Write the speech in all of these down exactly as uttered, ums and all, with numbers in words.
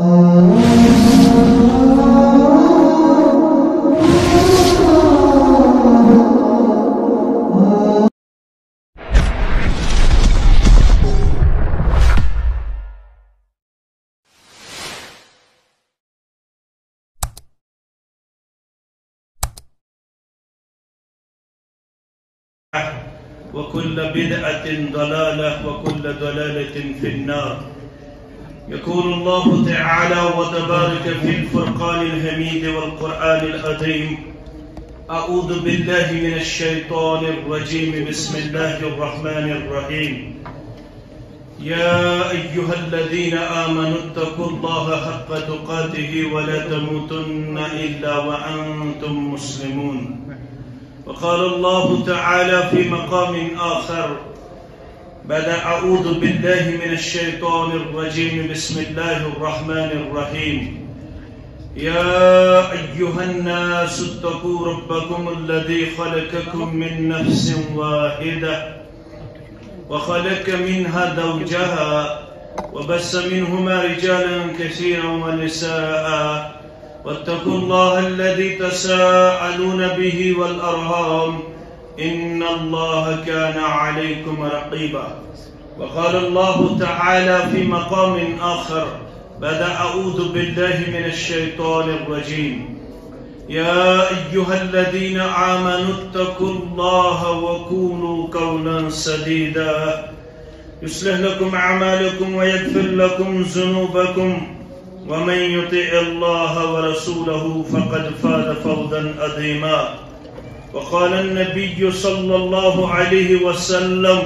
وكل بدعة ضلالة وكل ضلالة في النار. يقول الله تعالى وتبارك في الفرقان الحميد والقرآن العظيم: أعوذ بالله من الشيطان الرجيم، بسم الله الرحمن الرحيم. يا أيها الذين آمنوا اتقوا الله حق تقاته ولا تموتن إلا وأنتم مسلمون. وقال الله تعالى في مقام آخر بعد أعوذ بالله من الشيطان الرجيم، بسم الله الرحمن الرحيم: يا أيها الناس اتقوا ربكم الذي خلقكم من نفس واحدة وخلق منها زوجها وبث منهما رجالا كثيرا ونساء واتقوا الله الذي تساءلون به والأرحام إن الله كان عليكم رقيبا. وقال الله تعالى في مقام آخر بعد أعوذ بالله من الشيطان الرجيم: يا أيها الذين آمنوا اتقوا الله وقولوا قولا سديدا يصلح لكم أعمالكم ويغفر لكم ذنوبكم ومن يطع الله ورسوله فقد فاز فوزا عظيما. وقال النبي صلى الله عليه وسلم: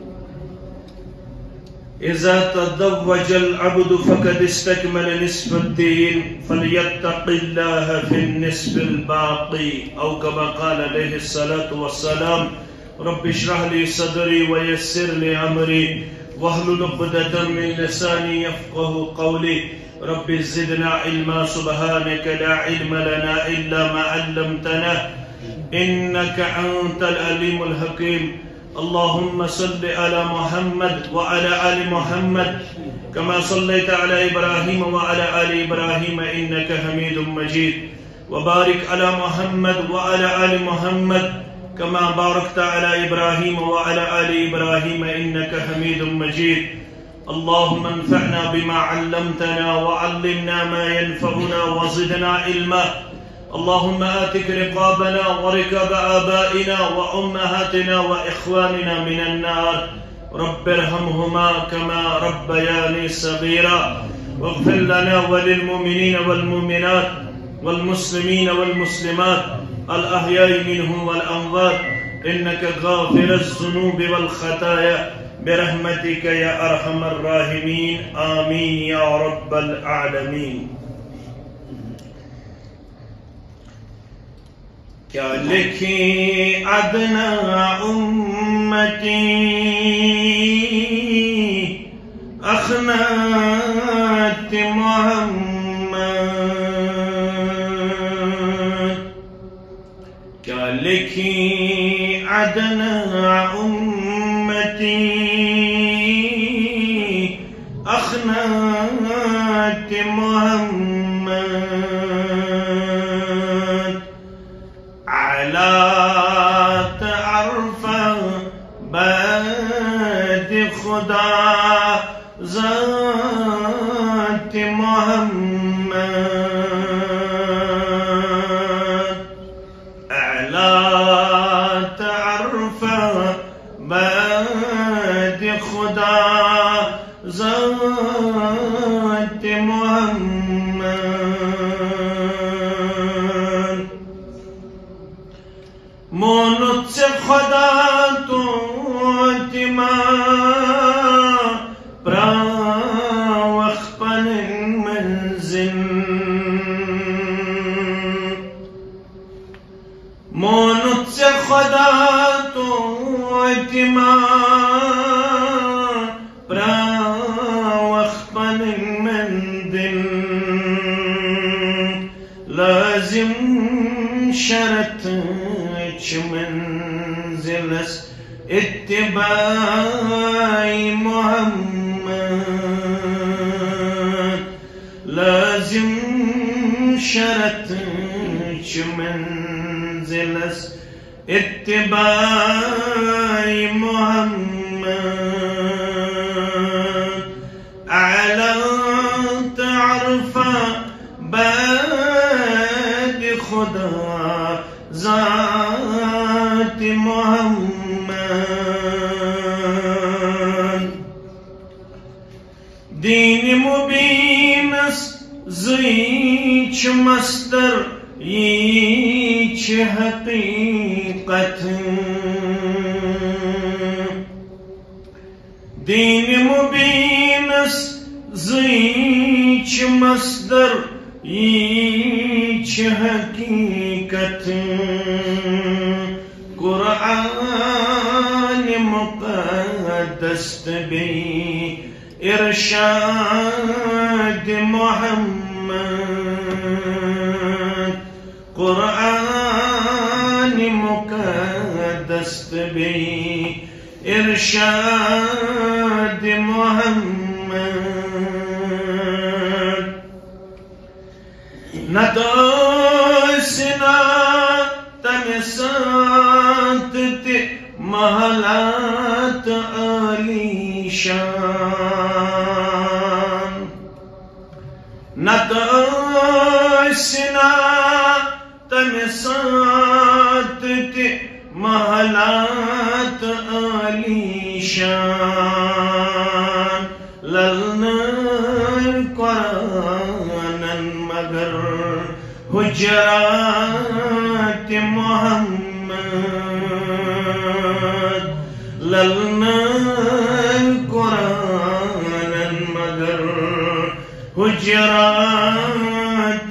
إذا تزوج العبد فقد استكمل نصف الدين فليتق الله في النصف الباقي، أو كما قال عليه الصلاة والسلام: رب اشرح لي صدري ويسر لي أمري واحلل عقدة من لساني يفقه قولي رب زدنا علما سبحانك لا علم لنا إلا ما علمتنا إنك أنت العليم الحكيم. اللهم صل على محمد وعلى آل محمد كما صليت على إبراهيم وعلى آل إبراهيم إنك حميد مجيد. وبارك على محمد وعلى آل محمد كما باركت على إبراهيم وعلى آل إبراهيم إنك حميد مجيد. اللهم انفعنا بما علمتنا وعلمنا ما ينفعنا وزدنا علما. اللهم آتك رقابنا ورقاب آبائنا وأمهاتنا وإخواننا من النار، رب ارحمهما كما ربياني صغيرا. واغفر لنا وللمؤمنين والمؤمنات والمسلمين والمسلمات الأحياء منهم والأموات إنك غافر الذنوب والخطايا برحمتك يا أرحم الراحمين. آمين يا رب العالمين. क्या लिखी अदना उम्मती अखनात मोहम्मद, क्या लिखी अदना उम्मती अखनात मोहम्मद, अला तअरफ़ बाद खुदा ज़ात मोहम्मद, अला तअरफ़ बाद खुदा ज़ात मोहम्मद। मोनत से खुदा तो तिमा प्रावख्पन मंजिल, मोनत से खुदा तो तिमा प्रावख्पन मंजिल, लाजिम शरत मंजिलस इत्तिबाई मोहम्मद, لازم شرط چھ منزلس اتباع محمد اعلى تعرف بعد خدا ذات محمد دین مبین زیچ مستر یچ حقیقت دین مبین زیچ مصدر یچ حقیقت قرآن مقدس بی ارشاد محمد قرآن مقدس بی ارشاد محمد نداسنا تمسات محلات علی شان نداسنا تمسات محلات علی شان للنا قرآن مگر حجرات محمد للنا قرآن مگر حجرات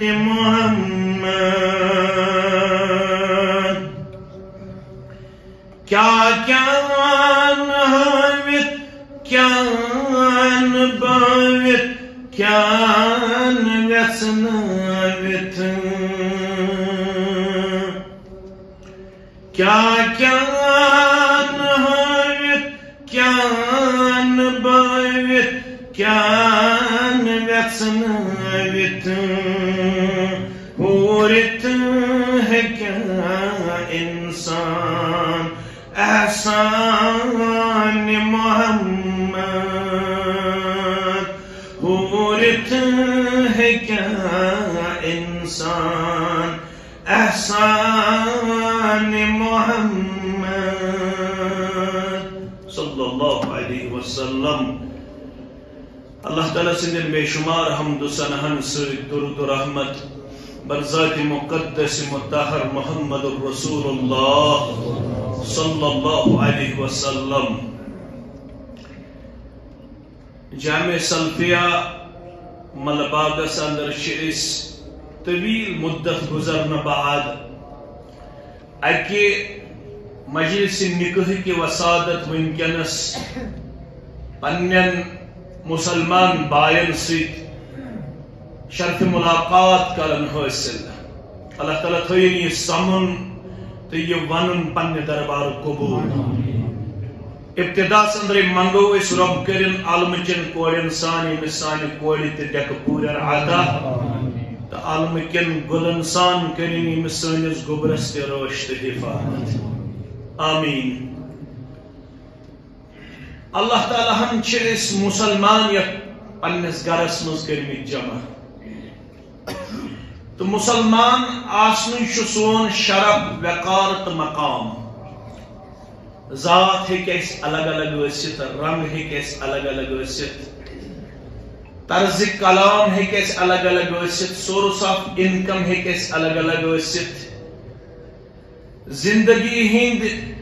محمد کیا کیا نحوت کیا نباوت کیا نویسناوت کیا کیا نحوت کیا نباوت کیا نویسناوت ہورت ہے کیا انسان احسان محمد ہورت ہے کیا انسان احسان محمد صلی اللہ علیہ وسلم اللہ تعالیٰ سندن بے شمار حمد و سنہن سید درود و رحمت برذات مقدس مطہر محمد الرسول اللہ صلی اللہ علیہ وسلم جامع سلفیہ ملباگس اندر شئیس طویل مدت گزرن بعد اکی مجلس نکاح کی وسادت ونکنس پنن مسلمان بائن سید شرف ملاقات کرن حاصل اللہ تعالیٰ تھوئین یہ سمن تو یہ ونن پنہ دربار قبول ابتدا سندر منگو اس رب کرن عالمچن کوڑن سانی مسانی کوڑی تے ڈیک پورر عطا تو عالمکن گلن سان کرن مسانیس گبرس تے روشت حفاظت آمین اللہ تعالیٰ ہم چھے اس مسلمان یا پنس گرس مز کرمی جمع تو مسلمان آسنی شسون شرف وقار تو مقام ذات ہے کیس الگ الگ وسیت رنگ ہے کیس الگ الگ وسیت طرز کلام ہے کیس الگ الگ وسیت سورس آف انکم ہے کیس الگ الگ وسیت زندگی ہند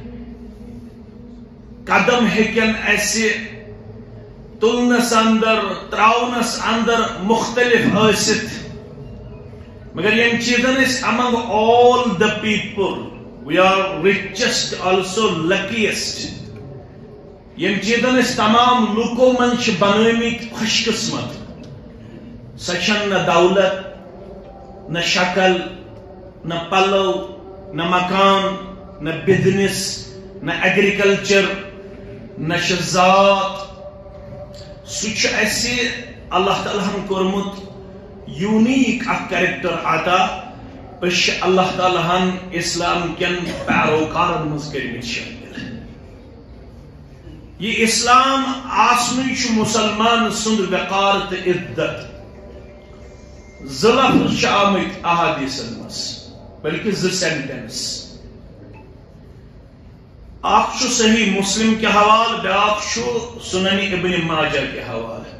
قدم ہیکن ایسے تلنس اندر تراؤنس اندر مختلف ٲسِتھ مگر یم چیزن اس among all the people we are richest also luckiest یم چیزن اس تمام لوکو من چھ بنٲمٕتۍ خوش قسمت سۄ چھنہٕ نہ دولت نہ شکل نہ پلو نہ مکان نہ بزنس نہ ایگریکلچر نہ ذات سہ اللہ تعالیٰ ہن کورمت یونیک اخ کریکٹر عطا اس اللہ تعالیٰ ہن اسلام کن پیروکارن مز کرمت شامل یہ اسلام آسنی چھ مسلمان سند وقار تو عدت زٕ لفظ چھ آمت احادیثن مز بلکہ زٕ سینٹنس اخ چھ صحیح مسلم کے حوالہ بیاکھ چھ سنن ابن ماجہ کے حوالہ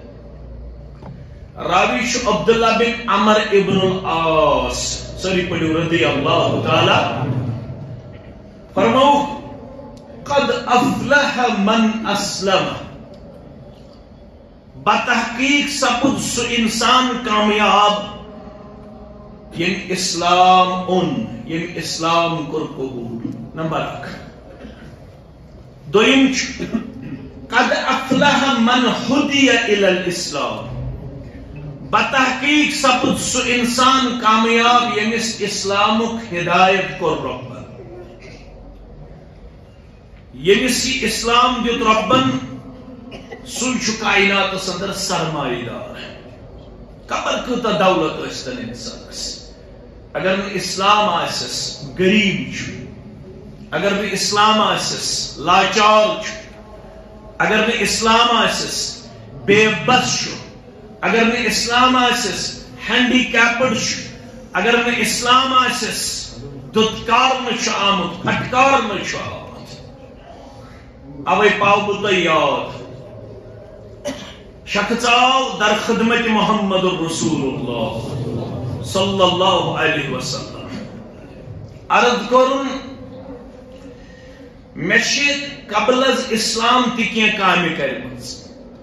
راوی چھ عبداللہ بن عمر ابن العاص سری پڑھو رضی اللہ تعالی فرمو قد افلح من اسلم بتحقیق سپد سو انسان کامیاب یم اسلام ان یم اسلام کر قبول نمبر اک دویم قد افلح من ہدی الی الاسلام بتحقیق سپد سو انسان کامیاب یمس اسلامک ہدایت کر ربن یمس یہ اسلام دیت ربن سن چھ کائنات اندر سرمایہ دار قبر کتا دولت اشتن انسانس اگر نہ اسلام آسس غریب چھ اگر نہ اسلام آسس لاچار چھ اگر نہ اسلام آسس بے بس چھ اگر نہ اسلام آسس ہینڈی کیپڈ چھ اگر نہ اسلام آسس دتکار نہ چھ آمت پھٹکار نہ چھ آمت اوے پاو بت یاد شخص آو در خدمت محمد رسول اللہ صلی اللہ علیہ وسلم عرض کرن مشی قبل از اسلام تکی کام کرمز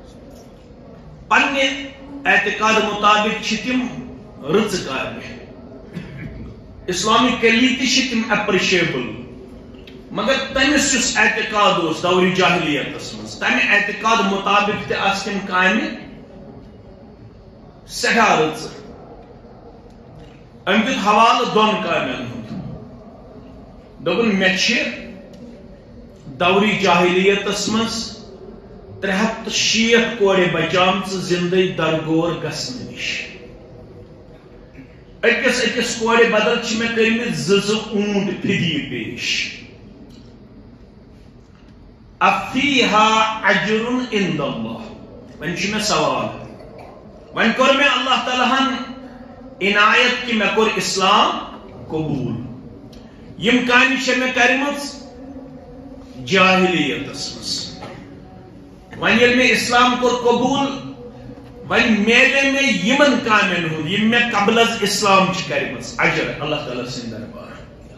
پنہ اعتقاد مطابق چھتم رچ کام اسلامی کلیتی چھتم اپریشیبل مگر تمس اس اعتقاد اس دوری جاہلیت مز تمہ اعتقاد مطابق تہ آس تم کامہ سٹھا رٕژ ام دیت حوالہ دون کامین ہند دوپن مے چھ دوری جاہلیت مز ترے ہتھ شیٹھ کورِ بچامژ زندے درگور گژھنہٕ نش أکس أکس کورِ بدل چھ مے کٔرمٕتۍ زٕ زٕ اونٹ فدیہ پیش افیہا اجر عند اللہ ون چھ مے سوال ون کور میں اللہ تعالیٰ ہن عنایت کہ مے کور اسلام قبول یم کامہ چھ مے کرمٕژ جاہلیتس مز ون یل میں اسلام کور قبول ون میلے میں یمن کامین ہند یم میں قبل از اسلام چھ کرمٕژ اجر اللہ تعالیٰ سٕنٛدِ دربار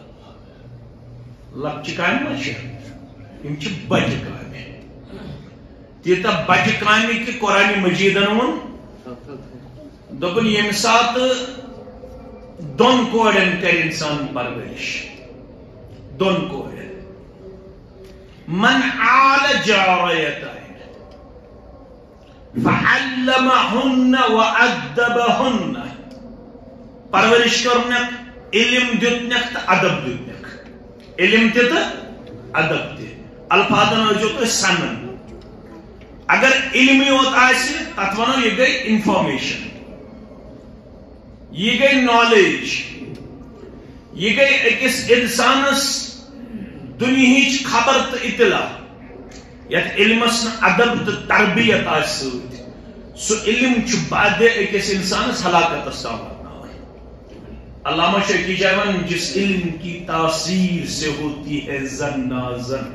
لکچہ کامہ ما چھ یم چھ بجہ کامہ تیتا بجہ کامہ کہ قرآن مجیدن ون دپن یم سات دون کورن کر انسان پرورش دون کورن من عال جاریتین فعلمہن وادبہن پرورش کرنک علم دیتنک تا ادب دیتنک علم دیتا ادب دے الفاظن وجو تو سنن اگر علمی ہوت آسی تت ونو یہ گئی انفارمیشن یہ گئی نالج یہ گئی اکس انسانس دنیاچ خبر تو اطلاع یت علمس ادب تو تربیت آس سو علم چھ بعد اکس انسانس ہلاکت تام علامہ شیخی جاون جس علم کی تاثیر سے ہوتی ہے زن نازن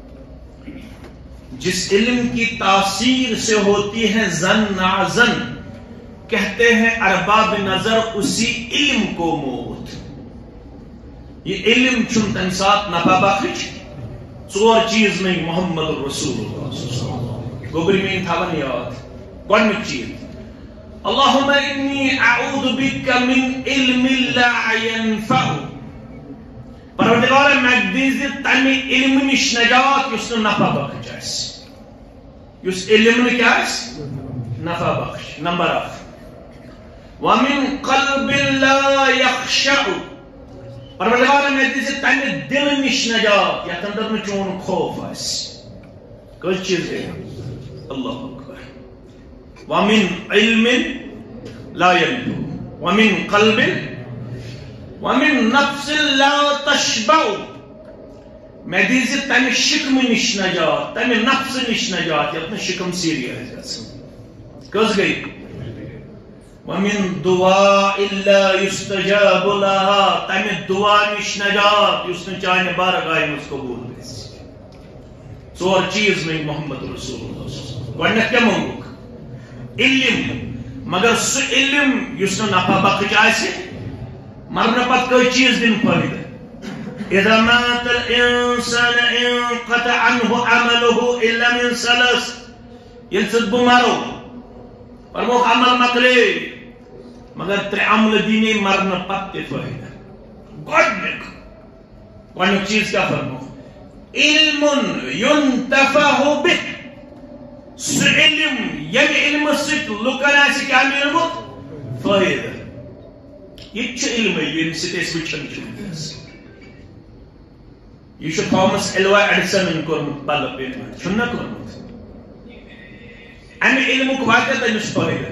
جس علم کی تاثیر سے ہوتی ہے زن نازن کہتے ہیں ارباب نظر اسی علم کو موت یہ علم چن تم ساتھ نفع بخش ژور چیز میں محمد رسول اللہ گوبری میں تھاون یاد گۄڈنیُک چیز اللهم إني أعوذ بك من علم لا ينفع پروردگار مقدس تمہ علم نش نجات یس نفع بخش آس یس علم کیا آس نفع بخش نمبر اکھ ومن قلب لا يخشع پروردگار مقدس تمہ دل نش نجات یتھ اندر نہ چون خوف آس کس چیز ہے اللہ اکبر ومن علم لا ينفع ومن قلب ومن نفس لا تشبع میں دیزی تمہیں شکم نش نجات تمہیں نفس نش نجات یتنا شکم سیری ہے کس گئی ومن دعاء اللہ یستجاب لها تمہیں دعا نش نجات اس نے چاہنے بارگاہ مجھ قبول گئی ژور چیز میں محمد رسول اللہ گۄڈنیٚتھ کیا مونگوک علم مگر سو علم یس نہ نفع بخش آسہِ مرنے پت کوئی چیز دن فائدہ اذا مات الانسان انقطع عنه عمله الا من ثلاث يلسد بمارو فرموك عمل مقلي مگر تر عمل دینی مرنے پت فائدہ گۄڈنیُک گۄڈنیُک چیز کیا فرمو علم ينتفع به سو علم یم علم ست لکن آسہِ کیا میلمت فائدہ یہ چھ علم یم ست اس وچھن چھ یہ چھ تھامس ایلوا ایڈیسن کورمت بلب پیمنٹ چھنہ کورمت امی علمک واتہ تمس فائدہ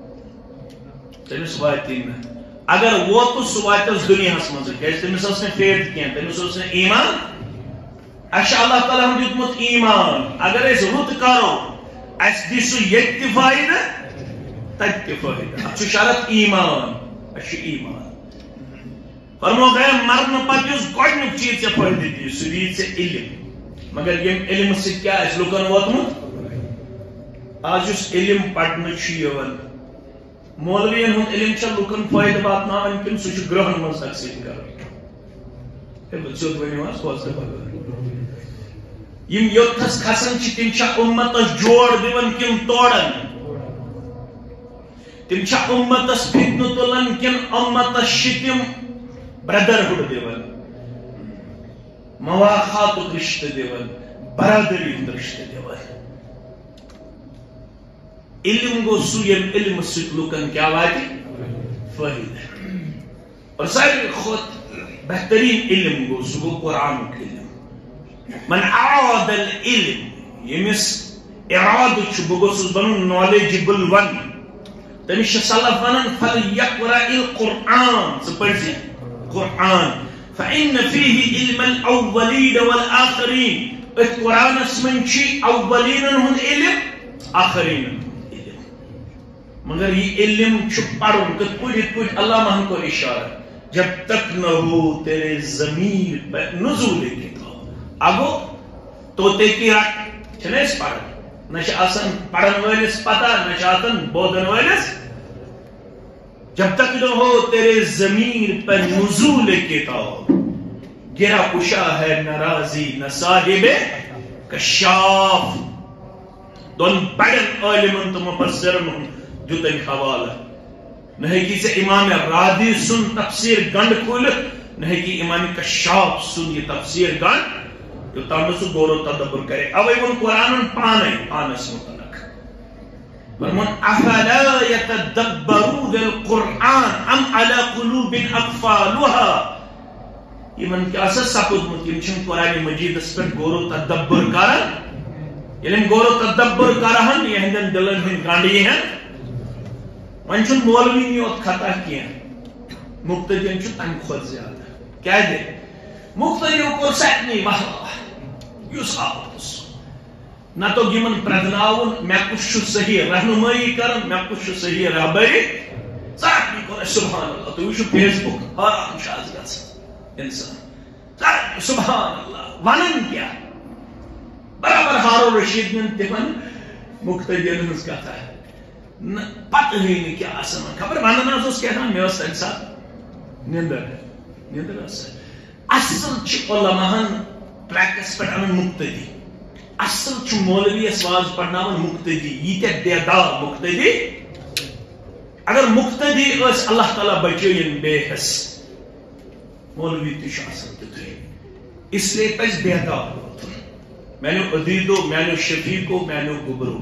تمس واتی اگر وہ تو سواتس دنیاہس مز کیاز تمس اس نے فیت کین تمس اس نے ایمان اچھا اللہ تعالیٰ ہم دیتمت ایمان اگر اس رت کرو اس دی سو یک تی فائدہ تک تی فائدہ اچھا شرط ایمان اچھا ایمان فرمو گیا مرن پت اس گۄڈنیُک چیز ژےٚ فائدہ دی سُہ دی ژےٚ علم مگر یم علم سۭتۍ کیاہ آسہِ لُکن ووتمُت آز یُس علم پرنہٕ چھُ یِوان مولوین ہُنٛد علم چھا لُکن فائدہ واتناوان کِنہٕ سُہ چھُ گرہن منٛز تقسیٖم کران سیوٚد ؤنِو حظ کھوژنہٕ بغٲر یم یوتھس کھسان چھ تم چھا امتس جوڑ دِوان کِنہٕ توڑان تم چھا امتس فتنہٕ تُلان کِنہٕ امتس چھ تم برادرہُڈ دِوان مواخاتُک رشتہٕ دِوان برادری ہُنٛد رشتہٕ دِوان علم گو سُہ ییٚمہِ علمہٕ سۭتۍ لُکن کیاہ واتہِ فٲیدٕ اور ساروی کھۄتہٕ بہترین علم گو سُہ گو قرآنُک علم من اعاد العلم یمس اراد چھ بہ گوسس بنن نالیجبل ون تمس چھ سلف ونن فلیقرأ القرآن ژٕ پرزِ قرآن فإن فيه علم الاولین والآخرین ات قرآنس من چھ اولینن ہند علم آخرینن علم مگر یہ علم چھ پڑھن کت پوری پوری اللہ ہم کو اشارہ جب تک نہ ہو تیرے ضمیر پر نزول کتاب اگو توتے کی رٹ چھنس پڑھن نہ چھ آسان پڑھن وٲلِس پتہ نہ چھ آسان بودن وٲلِس جب تک نہ ہو تیرے ضمیر پر نزول کتاب گرا پشا ہے ناراضی نہ صاحب کشاف دون بڑن عالمن تو مفسرن جو تن حوالہ نہ ہے کہ سے امام رادی سن تفسیر گنڈ کھول نہ ہے کہ امام کشاف سن یہ تفسیر گنڈ جو تامسو غور و تدبر کرے اوے وہ قرآن پانے پانس متعلق فرمان افلا يتدبرون القرآن ام على قلوب اقفالها یہ من کیا سا سپود متیم چھن قرآن مجید اس پر غور و تدبر کرن یعنی غور و تدبر کرن یہ ہندن دلن ہن گانڈی ہیں ون چھن مولوی نیوت خطا کیا مقتدین چھن تنگ خود زیادہ کیا دے مقتدیوں کو سیٹنی بہا یوس آپس نہ تو گمن پردناون میں کچھ صحیح رہنمائی کرن میں کچھ صحیح رہبری سیٹنی کو سبحان اللہ تو وچھو فیس بک حرام شاز گژھان انسان سبحان اللہ ونن کیا برابر ہارون رشید نے تمن مقتدیوں ہنز کتھا پتہ ہی کیا آسان خبر ونن اس کہتا میں اس انسان نیندر نیندر اس اصل چھ علماءن پریکٹس پر ان مقتدی اصل چھ مولوی اسواز پڑھناون مقتدی یہ تے بیدار مقتدی اگر مقتدی اس اللہ تعالی بچین بے حس مولوی تش آسان تھی اس لیے پس بیدار میں نے عدیدو میں نے شفیقو میں نے گبرو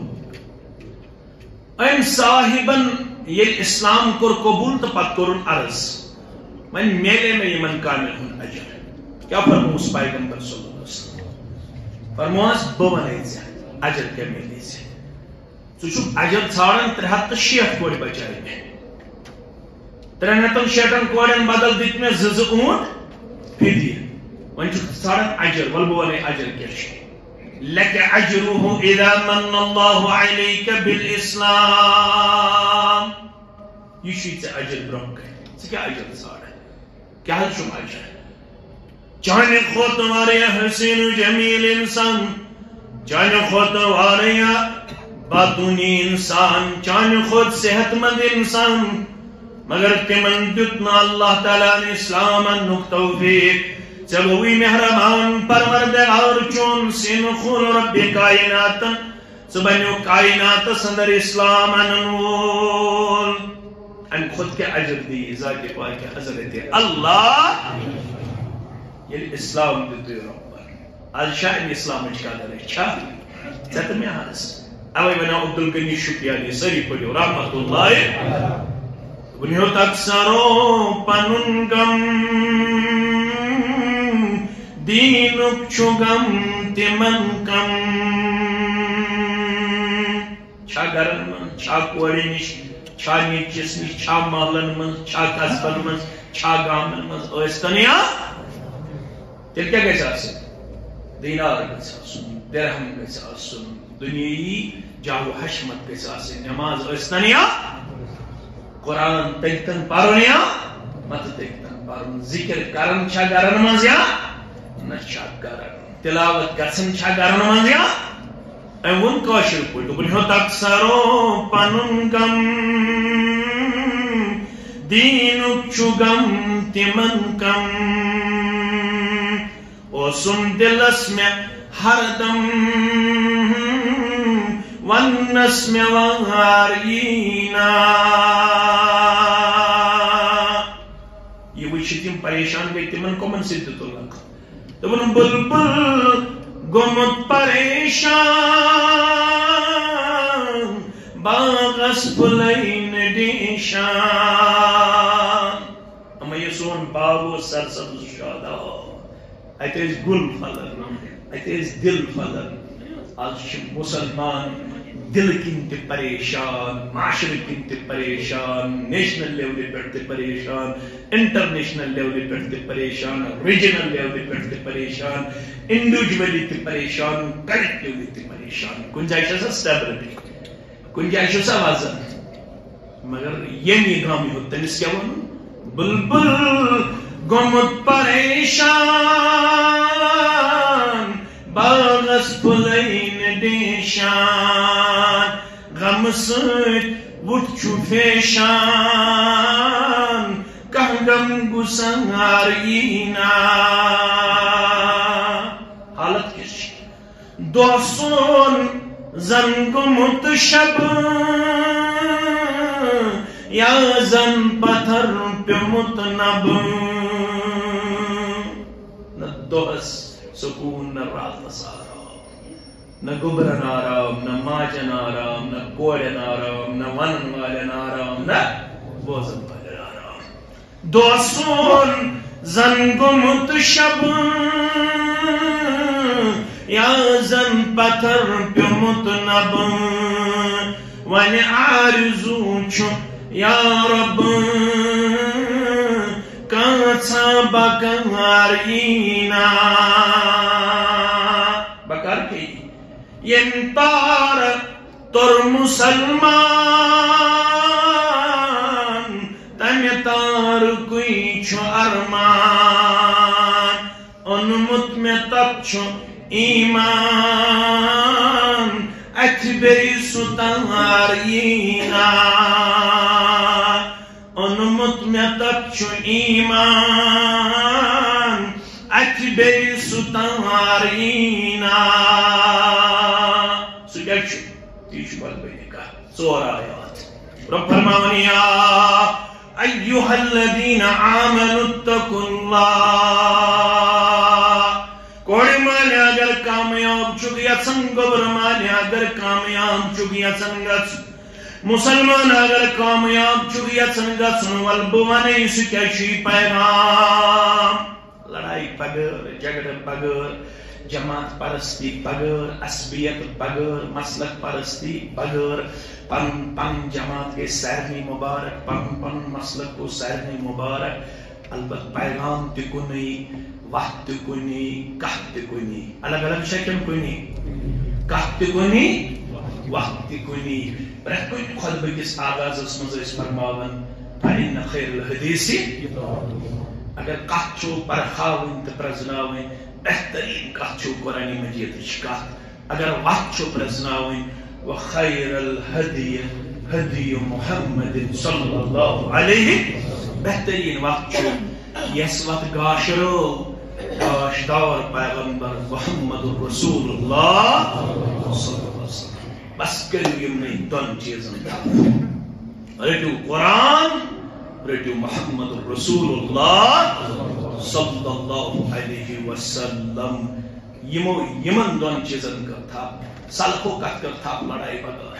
ام صاحبن یہ اسلام کور قبول تو پت کرن عرض من میلے میں یمن کامل ہن اجر کیا فرموس پیغمبر صلی اللہ علیہ وسلم فرموس بونے سے اجر کے میلے سے سو چھ اجر ژھارن ترے ہتھ شیٹھ کوڑ بچائے میں ترین ہتن شیٹن کوڑن بدل دت میں زز اونٹ فدیہ ون ژھانڈان اجر ول بہ ونے اجر کیا لك اجره اذا من الله عليك بالاسلام یہ چھ اجر برم ژٕ کیا اجر ژھانڈان کیا چھُم اجر چانہ کھوتہٕ واریاہ حسین و جمیل انسان چانہ کھوتہٕ واریاہ بادونی انسان چانہ کھوتہٕ صحت مند انسان مگر تمن دیت نہ اللہ تعالیٰ نے اسلام انک توفیق ژےٚ گوٚوُے مہربان پروردگار چون سین خون رب کائنات ژٕ بنیو کائناتس اندر اسلام انن وول امہ کھوتہٕ کیٛاہ اجر دی ذات پاک حضرت اللہ ییٚلہِ اسلام دیُت رۄبن آز چھا امہِ اسلامٕچ قدر چھا ژےٚ تہٕ مےٚ حظ اوے ونیو عبدالغنی شُپیانی سٲری پٔرِو رحمت اللہ بنیوت اکثرو پنن غم دینک چھُ غم تمن کم چھا گرن من چھا کورِ نش چھا نیچس نش چھا محلن من چھا قصبن من چھا گامن من ٲسۍتن یا تیٚلہِ کیٛاہ گژھِ آسٕنۍ دینار گژھِ آسُن درہم گژھِ آسُن دُنیٲیی جاو حشمت گژھِ آسٕنۍ نٮ۪ماز ٲسۍتن یا قرآن تگتن پرن یا مت تگتن پرن ذکر کرن چھا گرن منز یا نہ چھا کرن تلاوت گژھن چھا گرن منز یا ام ون کاشر پٲٹھۍ دوٚپُن ہیوٚت اکثرو پنُن غم دیٖنُک چھُ غم تِمن کم اوسُم دلس مےٚ ہردم ونس مےٚ وار ییٖنا یہ وچھِ تم پریشان گئی تمن کمن سۭتۍ دِتُن دوٚپُن بلبل گوٚمُت پریشان باغس پھُلے نہٕ ڈیشان اما یہ سون باغ اوس سرسبز شاداب اتہِ ٲسۍ گُل پھلان اتہِ ٲسۍ دل پھلان آز چھِ مسلمان دل کن تہ پریشان معاشرہ کن تہ پریشان نیشنل لیولہ پہ تہ پریشان انٹرنیشنل لیولہ پہ تہ پریشان ریجنل لیولہ پہ تہ پریشان انڈیویجولی تہ پریشان کلیکٹیولی تہ پریشان کن جائے چھ سٹیبلٹی کن جائے چھ وزن مگر یمی گام ہوت تمس کیا ون بلبل گوٚمُت پریشان باغس پھُلے نہٕ ڈیشان غم سۭتۍ وُٹھ چھُ فیشان کانٛہہ غم گُسار ییٖنا حالت کیٛاہ چھِ دۄہ سون زن گوٚمُت شب یا زن پتھر پیوٚمُت نب نہ دۄہس سکون نہ راتس آرام نہ گبرن آرام نہ ماجن آرام نہ کورن آرام نہ ونن والن آرام نہ بوزن والن آرام دۄہ سون زن گوٚمُت شب یا زن پتھر پیوٚمُت نب وۄنۍ آرزوٗ چھُ یا رب کانٛژھا بکار ییٖنا بکار کیٛاہ ییٚمۍ تار توٚر مسلمان تمہِ تارکُے چھُ ارمان اوٚنمُت مےٚ تتھ چھُ ایٖمان اَتھِ بیٚیہِ سُہ تار ییٖنا اوٚنمُت مےٚ تتھ چھُ ایٖمان اَتھِ بیٚیہِ سُہ تار ییٖنا سُہ کیٛاہ چھُ تی چھُ بلبٔلہِ کتھ ژور آیات رۄب فرماوان یا ایُّہا الذیٖنَ آمنوا اتقوا اللہ کورِ مالہِ اگر کامیاب چھُکھ یژھان گوٚبرٕ مالہِ اگر کامیاب چھُکھ یژھان گژھُن مسلمان اگر کامیاب چھُکھ یژھان گژھُن ول بہٕ ونے سُہ کیٛاہ چھُے پیغام لڑائی بغٲر جھگڑٕ بغٲر جماعت پرستی بغیر عصبیت بغیر مسلک پرستی بغیر پن پن جماعت کے سارنی مبارک پن پن مسلک کو سارنی مبارک البت پیغام تہ کنی وقت تہ کنی کہت تہ کنی الگ الگ شکل کنی کہت تہ کنی وقت تہ کنی پرت کن خطبہ کس آغاز مز فرماون فإن خیر الحدیث اگر کت چھو پرخاون تو پرزناون بہترین کت چھو قرآن مجید کت اگر وقت چھو پرزناون وخیر الہدی ہدی محمد صلی اللہ علیہ بہترین وقت چھو یس وقت گاشرو گاشدار پیغمبر محمد رسول اللہ صلی اللہ علیہ وسلم بس کریو یمنی دون چیزن رٹو قرآن رٹو محمد رسول اللہ صلی اللہ علیہ وسلم یمو یمن دون چیزن کر تھا سلخو کت کر تھا لڑائی بغیر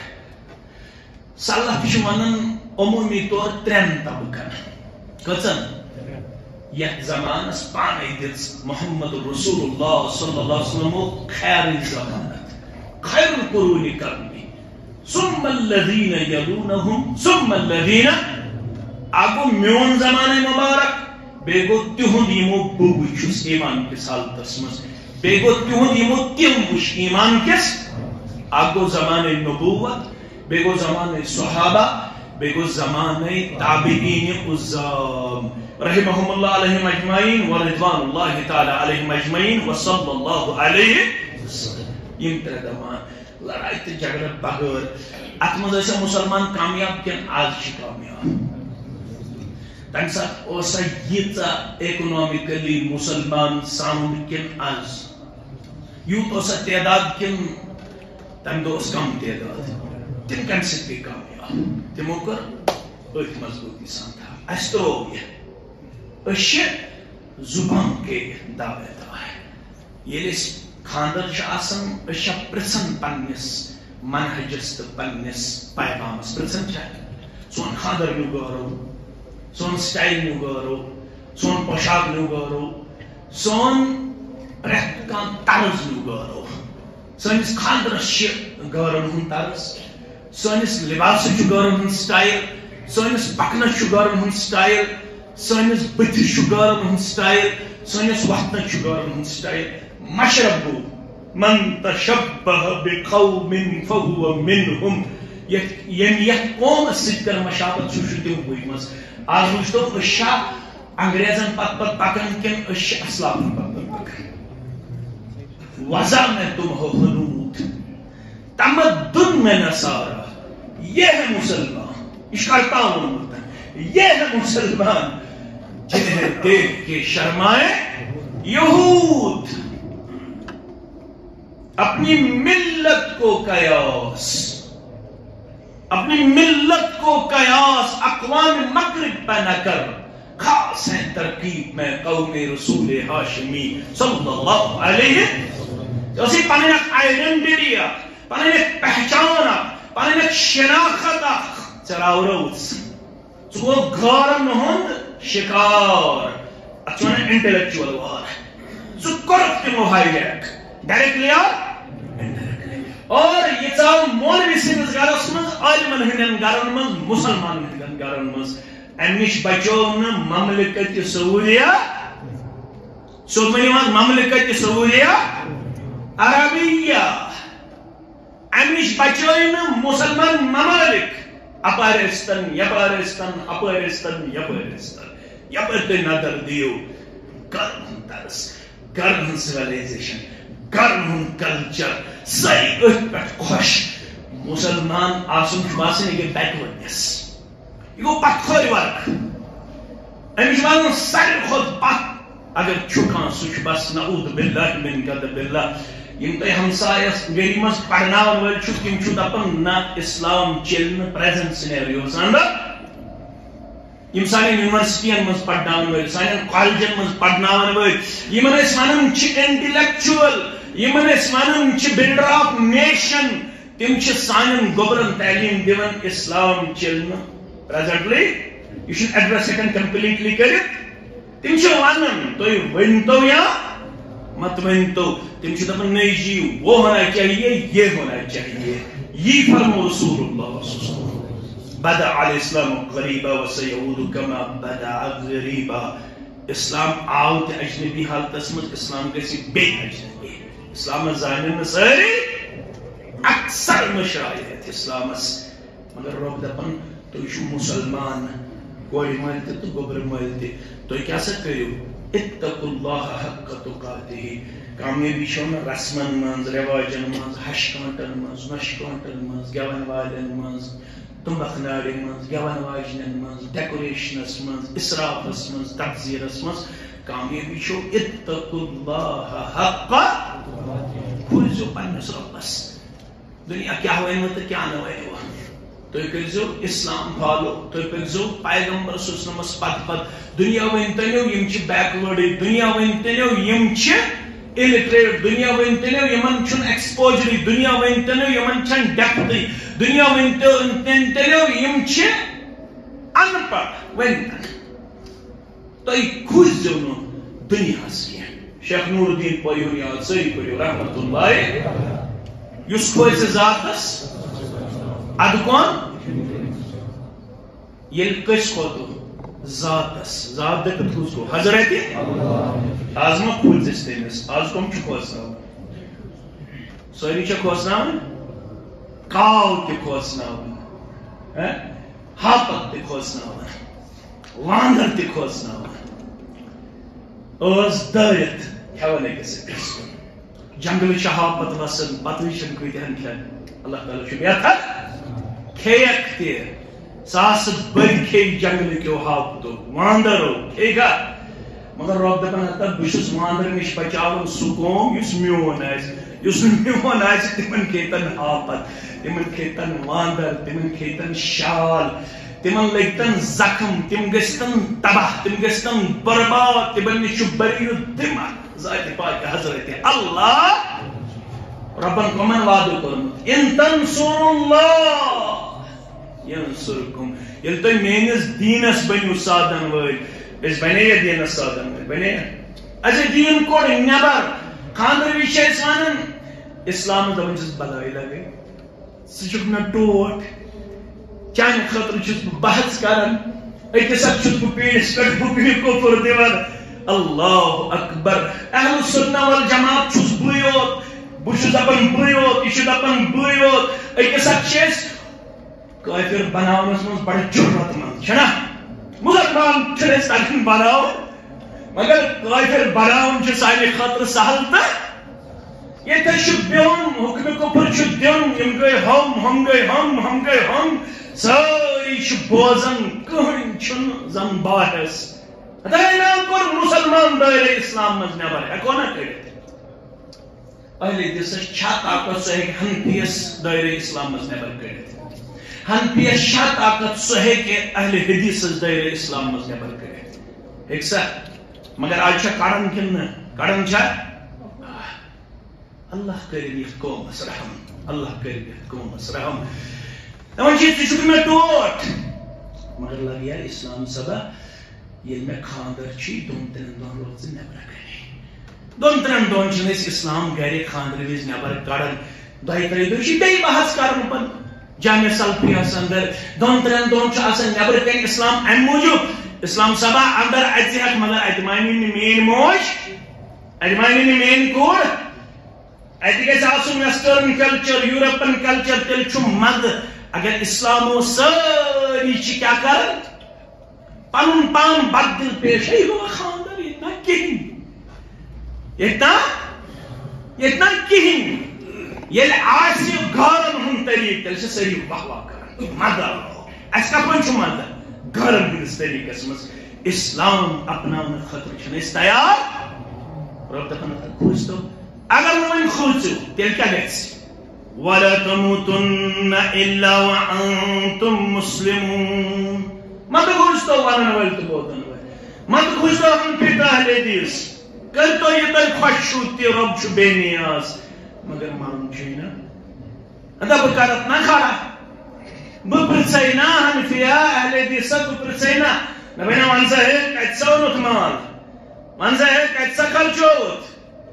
سلح ونان عمومی طور ترین طبقن کچن یہ زمانس پانے دس محمد رسول اللہ صلی اللہ علیہ وسلم خیر زمانت خیر القرون کرنی ثم الذین یلونہم ثم الذین اگو میون زمان مبارک بیگو تہند یمو بوچس ایمان کس حالتس مز بیگو تہند یمو تم وش ایمان کس اگو زمان نبوت بیگو زمان صحابہ بیگو زمان تابعین عظام رحمهم اللہ علیہم اجمعین ورضوان اللہ تعالی علیہم اجمعین وصلی اللہ علیہ وسلم یم تر زمان لڑائی تو جھگڑا بغیر ات مز ایسا مسلمان کامیاب کن آج چھ کامیاب تمہ سات اوسا ییژا اکنامکلی مسلمان ساؤنڈ کن آز یوت اوسا تعداد کن تمہ دہ کم تعداد تم کم سک گئی کامیاب تمو کر ات مضبوطی سان تھا اس ترو یہ اس زبان کے دعوے دار یل خاندر آسان اس پرسن پنس منہجس تو پنس پیغامس پرسن سون خاندر نیو گورو سون سٹائل نیو گورو سون پوشاک نیو گورو سون پریت کان طرز نیو گورو سنس خاندرس گورن ہند طرز سنس لباس گورن ہند سٹائل سنس پکنس گورن ہند سٹائل سنس بتس گورن ہند سٹائل سنس وتھنس گورن ہند سٹائل مشرب من تشبہ بقوم فهو منهم یم یت قوم ست کر مشابت چھ تم بوجمس آج وچھتو اشا انگریزن پت پت پکن کن اش اسلام پت پت پکن وضع میں تم ہو حنود تمدن میں نصارہ یہ ہے مسلمان اشکالتا ہوں یہ ہے مسلمان جنہیں دیکھ کے شرمائے یہود اپنی ملت کو قیاس اپنی ملت کو قیاس اقوام مغرب پہ نہ کر خاص ہے ترکیب میں قوم رسول ہاشمی صلی اللہ علیہ اسی پانے ایک آئیڈنٹیٹی پانے ایک پہچان پانے ایک شناخت چراو روز چکو گھارن ہند شکار اچھونے انٹیلیکچوال وار چکرت کے مہائی لیک ڈائریکٹلی اور اور یہ چاو مولوی سنس گرس مز عالمن ہندن گرن مز مسلمان ہندن گرن مز امش بچو مملکت سعودیہ سومنی مز مملکت سعودیہ عربیہ امش بچو مسلمان ممالک اپارستان یپارستان اپارستان یپارستان یپر تھی نظر دیو گرن طرز گرن سویلائزیشن گرن کلچر ساری ات پہ خوش مسلمان آسن باسان یہ بیکورڈنس یہ گو پتھر ورک امچ ون ساری کھت پت اگر چھکان سہ بس نعوذ باللہ من غضب اللہ یم تہ ہمسایس گری مز پڑھناون ول چھ تم چھ دپان نہ اسلام چلن پریزنٹ سینیریوز اندر یم سانن یونیورسٹین مز پڑھناون ول سانن کالجن مز پڑھناون ول یمن اس ونن چھ انٹلیکچوئل یمن اس ونن چھ بلڈر آف نیشن تم چھ سانن گوبرن تعلیم دیون اسلام چلن presently you should address it completely کرت تم چھ ونن تُہۍ ؤنتو یا مت ون تو تم دپان نہیں جی وہ ہونا چاہیے یہ ہونا چاہیے. یہ فرمو رسول اللہ صلی اللہ علیہ وسلم. بدأ الاسلام غریبا وسيعود كما بدأ غریبا. اسلام آو تو اجنبی حالتس مز اسلام گژھِ بیٚیہِ اجنبی. اسلام زانن ساری اکثر مشرایت اسلامس مگر رب دپان تُہۍ چھِو مسلمان کورِ مٲلۍ تہِ تہٕ گوٚبرٕ مٲلۍ تہِ تُہۍ کیٛاہ سا کٔرِو اتقوا اللہ حق تقاته. کامیابی چھو نہ رسمن منز رواجن منز ہش کانٹن منز نش کانٹن منز گیون والن منز تمبکھ ناڑین منز گیون واجنن منز ڈیکوریشنس منز اسرافس منز تبذیرس منز. کامیابی چھو اتقوا اللہ حق کھوزو پنس ربس. دنیا کیا ونو تو کیا نہ ونو تُہۍ کٔرۍزیو اسلام فالو. تُہۍ پٔکۍزیو پیغمبر صلی اللہ علیہ وسلمس پتہٕ پتہٕ. دنیا ؤنۍتنیو یِم چھِ بیکوٲڈٕے. دنیا ؤنۍتنیو یِم چھِ illiterate. دنیا ؤنۍتنیو یِمن چھُنہٕ ایکسپوجرٕے. دنیا ؤنۍتنیو یِمن چھنہٕ ڈیپتھٕے. دنیا ؤنۍتنیو یِم چھِ ان پڑھ. ؤنۍتن تُہۍ کھوٗژزیو نہٕ دُنیاہس کینٛہہ. شیخ نور الدین پٲیُن یاد سٲری پٔرِو رحمتہ اللہ. یُس کھوژِ ذاتس اد کون یل کس کھوتو ذاتس. ذات دکت کھوز کو حضرت آز ما کھوزس تمس. آز کم چھ کھوزناون ساری چھ کھوزناون. کاو تہ کھوزناون ہاپت تہ کھوزناون وانگر تہ کھوزناون. آز دٲرِتھ کھیون أکِس أکِس. جنگل چھ ہاپت وسن پتہ چھن کۭتہن کھٮ۪ن. اللہ تعالیٰ چھُ بہتر کھیک تہ ساس بٔڑۍ کھیٚیہِ جنگل کیو ہاپتو واندرو کھیٚگا. مگر رب دپان ہتا بہٕ چھُس واندر نِش بچاوان سُہ قوم یُس میون آسہِ. یُس نہٕ میون آسہِ تِمن کھیٚتن ہاپت تِمن کھیٚتن واندر تِمن کھیٚتن شال تِمن لٔگتن زخم تِم گٔژھتن تباہ تِم گٔژھتن برباد. تِمن نِش چھُ بٔرِتھ دِماغ ذاتِ پاک حضرت اللہ. ربن کمن وعدٕ کوٚرمُت ان تنصروا اللہ ینصرکم. ییٚلہِ تُہۍ میٲنِس دیٖنس بٔنِو سادن وٲلۍ. أسۍ بنے یا دیٖنس سادن وٲلۍ بنے اَسہِ دیٖن کوٚڑ نٮ۪بر. خانٛدرٕ وِزِ چھِ أسۍ ونان اسلامس دپان چھِس بلٲے لگے ژٕ چھُکھ مےٚ ٹوٹھ. چانہِ خٲطرٕ چھُس بہٕ بحث کران. أکِس اکھ چھُس بہٕ پیٖٹھِس پٮ۪ٹھ بُکہٕ کۄپُر دِوان. اللہ اکبر. اہل سنہ والجماعت چھُس بٕے یوت. بہٕ چھُس دپان بٕے یوت یہِ چھُ دپان بٕے یوت. أکِس اکھ چھِ أسۍ کٲفِر بناونس منٛز بڑٕ جُرت منٛز چھُنا. مسلمان چھِنہٕ أسۍ تگان بناوُن مگر کٲفِر بناوُن چھُ سانہِ خٲطرٕ سہل. تہٕ ییٚتٮ۪ن چھُ بِہُن حُکمہِ کُپُر چھُ دیُن. یِم گٔے ہُم ہُم گٔے ہُم ہُم گٔے ہُم. سٲری چھِ بوزان کٕہٕنۍ چھُنہٕ زن باہس. خداے کوٚر مسلمان دٲیرٕ اسلام منٛز نٮ۪بر. ہٮ۪کو نا کٔڑِتھ. اہل حدیثس چھا طاقت سُہ ہیٚکہِ حنفیس دٲیرٕ اسلام منٛز نٮ۪بر کٔڑِتھ. حنفیس چھا طاقت سُہ ہیٚکہِ اہل حدیثس دٲیرٕ اسلام منٛز نٮ۪بر کٔڑِتھ. ہیٚکہِ سا. مگر آز چھا کڑان کِنہٕ نہٕ کڑان چھا. اللہ کٔرِنۍ یتھ قومس رحم. اللہ کٔرِنۍ یتھ قومس رحم. دپان چھِ ژٕ چھُکھ مےٚ ٹوٹھ. مگر لگیا اسلام سبا ییٚلہِ مےٚ خانٛدر چھُ دۄن ترٛٮ۪ن دۄہن روٗد ژٕ نٮ۪برٕ کَنہِ. دۄن ترٛٮ۪ن دۄہن چھِنہٕ أسۍ اسلام گرِ خانٛدرٕ وِزِ نٮ۪بر کڑان. دۄیہِ ترٛیٚیہِ دۄہہِ چھِ بیٚیہِ بحث کرُن پتہٕ جامع سلفیہس اندر. دۄن ترٛٮ۪ن دۄہن چھُ آسان نٮ۪برٕ کَنہِ اسلام امہِ موٗجوٗب اسلام سبا اندر اَژِ ہٮ۪کھ مگر اَتہِ مانہِ نہٕ میٲنۍ موج اَتہِ مانہِ نہٕ میٲنۍ کوٗر. اَتہِ گژھِ آسُن ویسٹٲرن کلچر یوٗرپن کلچر. تیٚلہِ چھُ مزٕ. اگر اسلام اوس سٲری چھِ کیٛاہ کران پنُن پان بددل پیش. ہے گوٚو خانٛدر ییٚتہِ نا کِہیٖنۍ ییٚتہِ نا ییٚتہِ نا کِہیٖنۍ. ییٚلہِ آسہِ گارن ہُنٛد طریٖقہٕ تیٚلہِ چھِ سٲری واہ واہ کران مزٕ. اَسہِ کپٲرۍ چھُ مزٕ گارن ہٕنٛدِس طریٖقس منٛز. اسلام اپناونہٕ خٲطرٕ چھِنہٕ أسۍ تیار. رب دپان کھوٗژتو. اگر نہٕ وۄنۍ کھوٗژِو تیٚلہِ کیٛاہ گژھِ. ولا تموتن الا وانتم مسلمون. مت کھوٗژتو ونن وٲلۍ تہٕ بوزن وٲلۍ. مت کھوٗژتو حنفی تہٕ اہل حدیث. کٔرتو یہِ تۄہہِ خۄش چھُو تہِ رۄب چھُ بے نیاز. مگر مانُن چھُے نا. ادا بہٕ کرتھ نا کھڑا. بہٕ پرژھے نا حنفیا اہل حدیثا. بہٕ پرژھے نا. مےٚ وَنیا وَن سا ہے کَتہِ سا اوٚنُتھ مال. وَن سا ہے کَتہِ سا خرچووُتھ.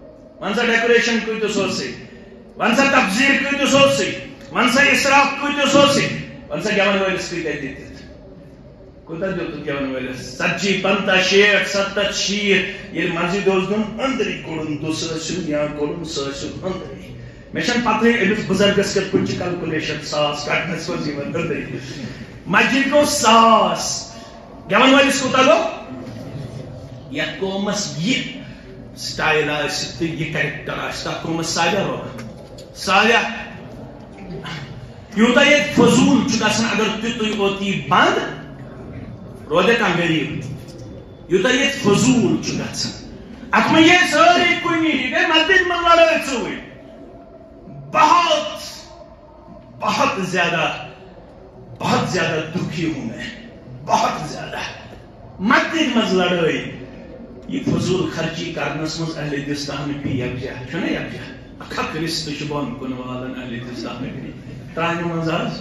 ون سا ڈیکوریشن کۭتِس اوسٕے ون سا تبذیر کۭتِس اوسٕے ون سا اِسراف کۭتِس اوسٕے ون سا گٮ۪ون وٲلِس کۭتیاہ دِتِتھ کوٗتاہ دِتُکھ گٮ۪ون وٲلِس ژتجی پنٛژاہ شیٹھ ستتھ شیٖتھ ییٚلہِ مسجد اوس دیُن أنٛدرٕے کوٚڑُن دُس ٲسِن یا کوٚڑُن سُہ ٲسِن أنٛدرٕے مےٚ چھَنہٕ پتہٕے أمِس بُزرگس کِتھ پٲٹھۍ چھِ کلکُلیشن ساس کڑنس منٛز یِوان أنٛدرٕے مسجد گوٚو ساس گٮ۪ون وٲلِس کوٗتاہ گوٚو یتھ قومس یہِ سٹایل آسہِ تہٕ یہِ کریکٹر آسہِ تتھ قومس سالیہ روٚک سالیہ یوٗتاہ ییٚتہِ فضوٗل چھُ گژھان اگر تیُتُے اوت یی بنٛد روزِ کانٛہہ غریٖب یوٗتاہ ییٚتہِ فضوٗل چھُ گژھان اتھ منٛز یہِ سٲری کُنی یہِ گٔے مسجد منٛز لڑٲے ژوٗرِ بہت بہت زیادہ بہت زیادہ دکھی ہوں میں بہت زیادہ مسجد مز لڑائی یہ فضول خرچی کرنس مز اہل دستان بھی یکجا چھنا یکجا اکھک رست چھ بون کن والن اہل دستان بھی ترانہ مز آز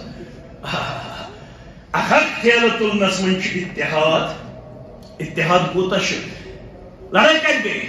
اکھک تھیل تلنس من چھ اتحاد اتحاد کوتا چھ لڑائی کت گئی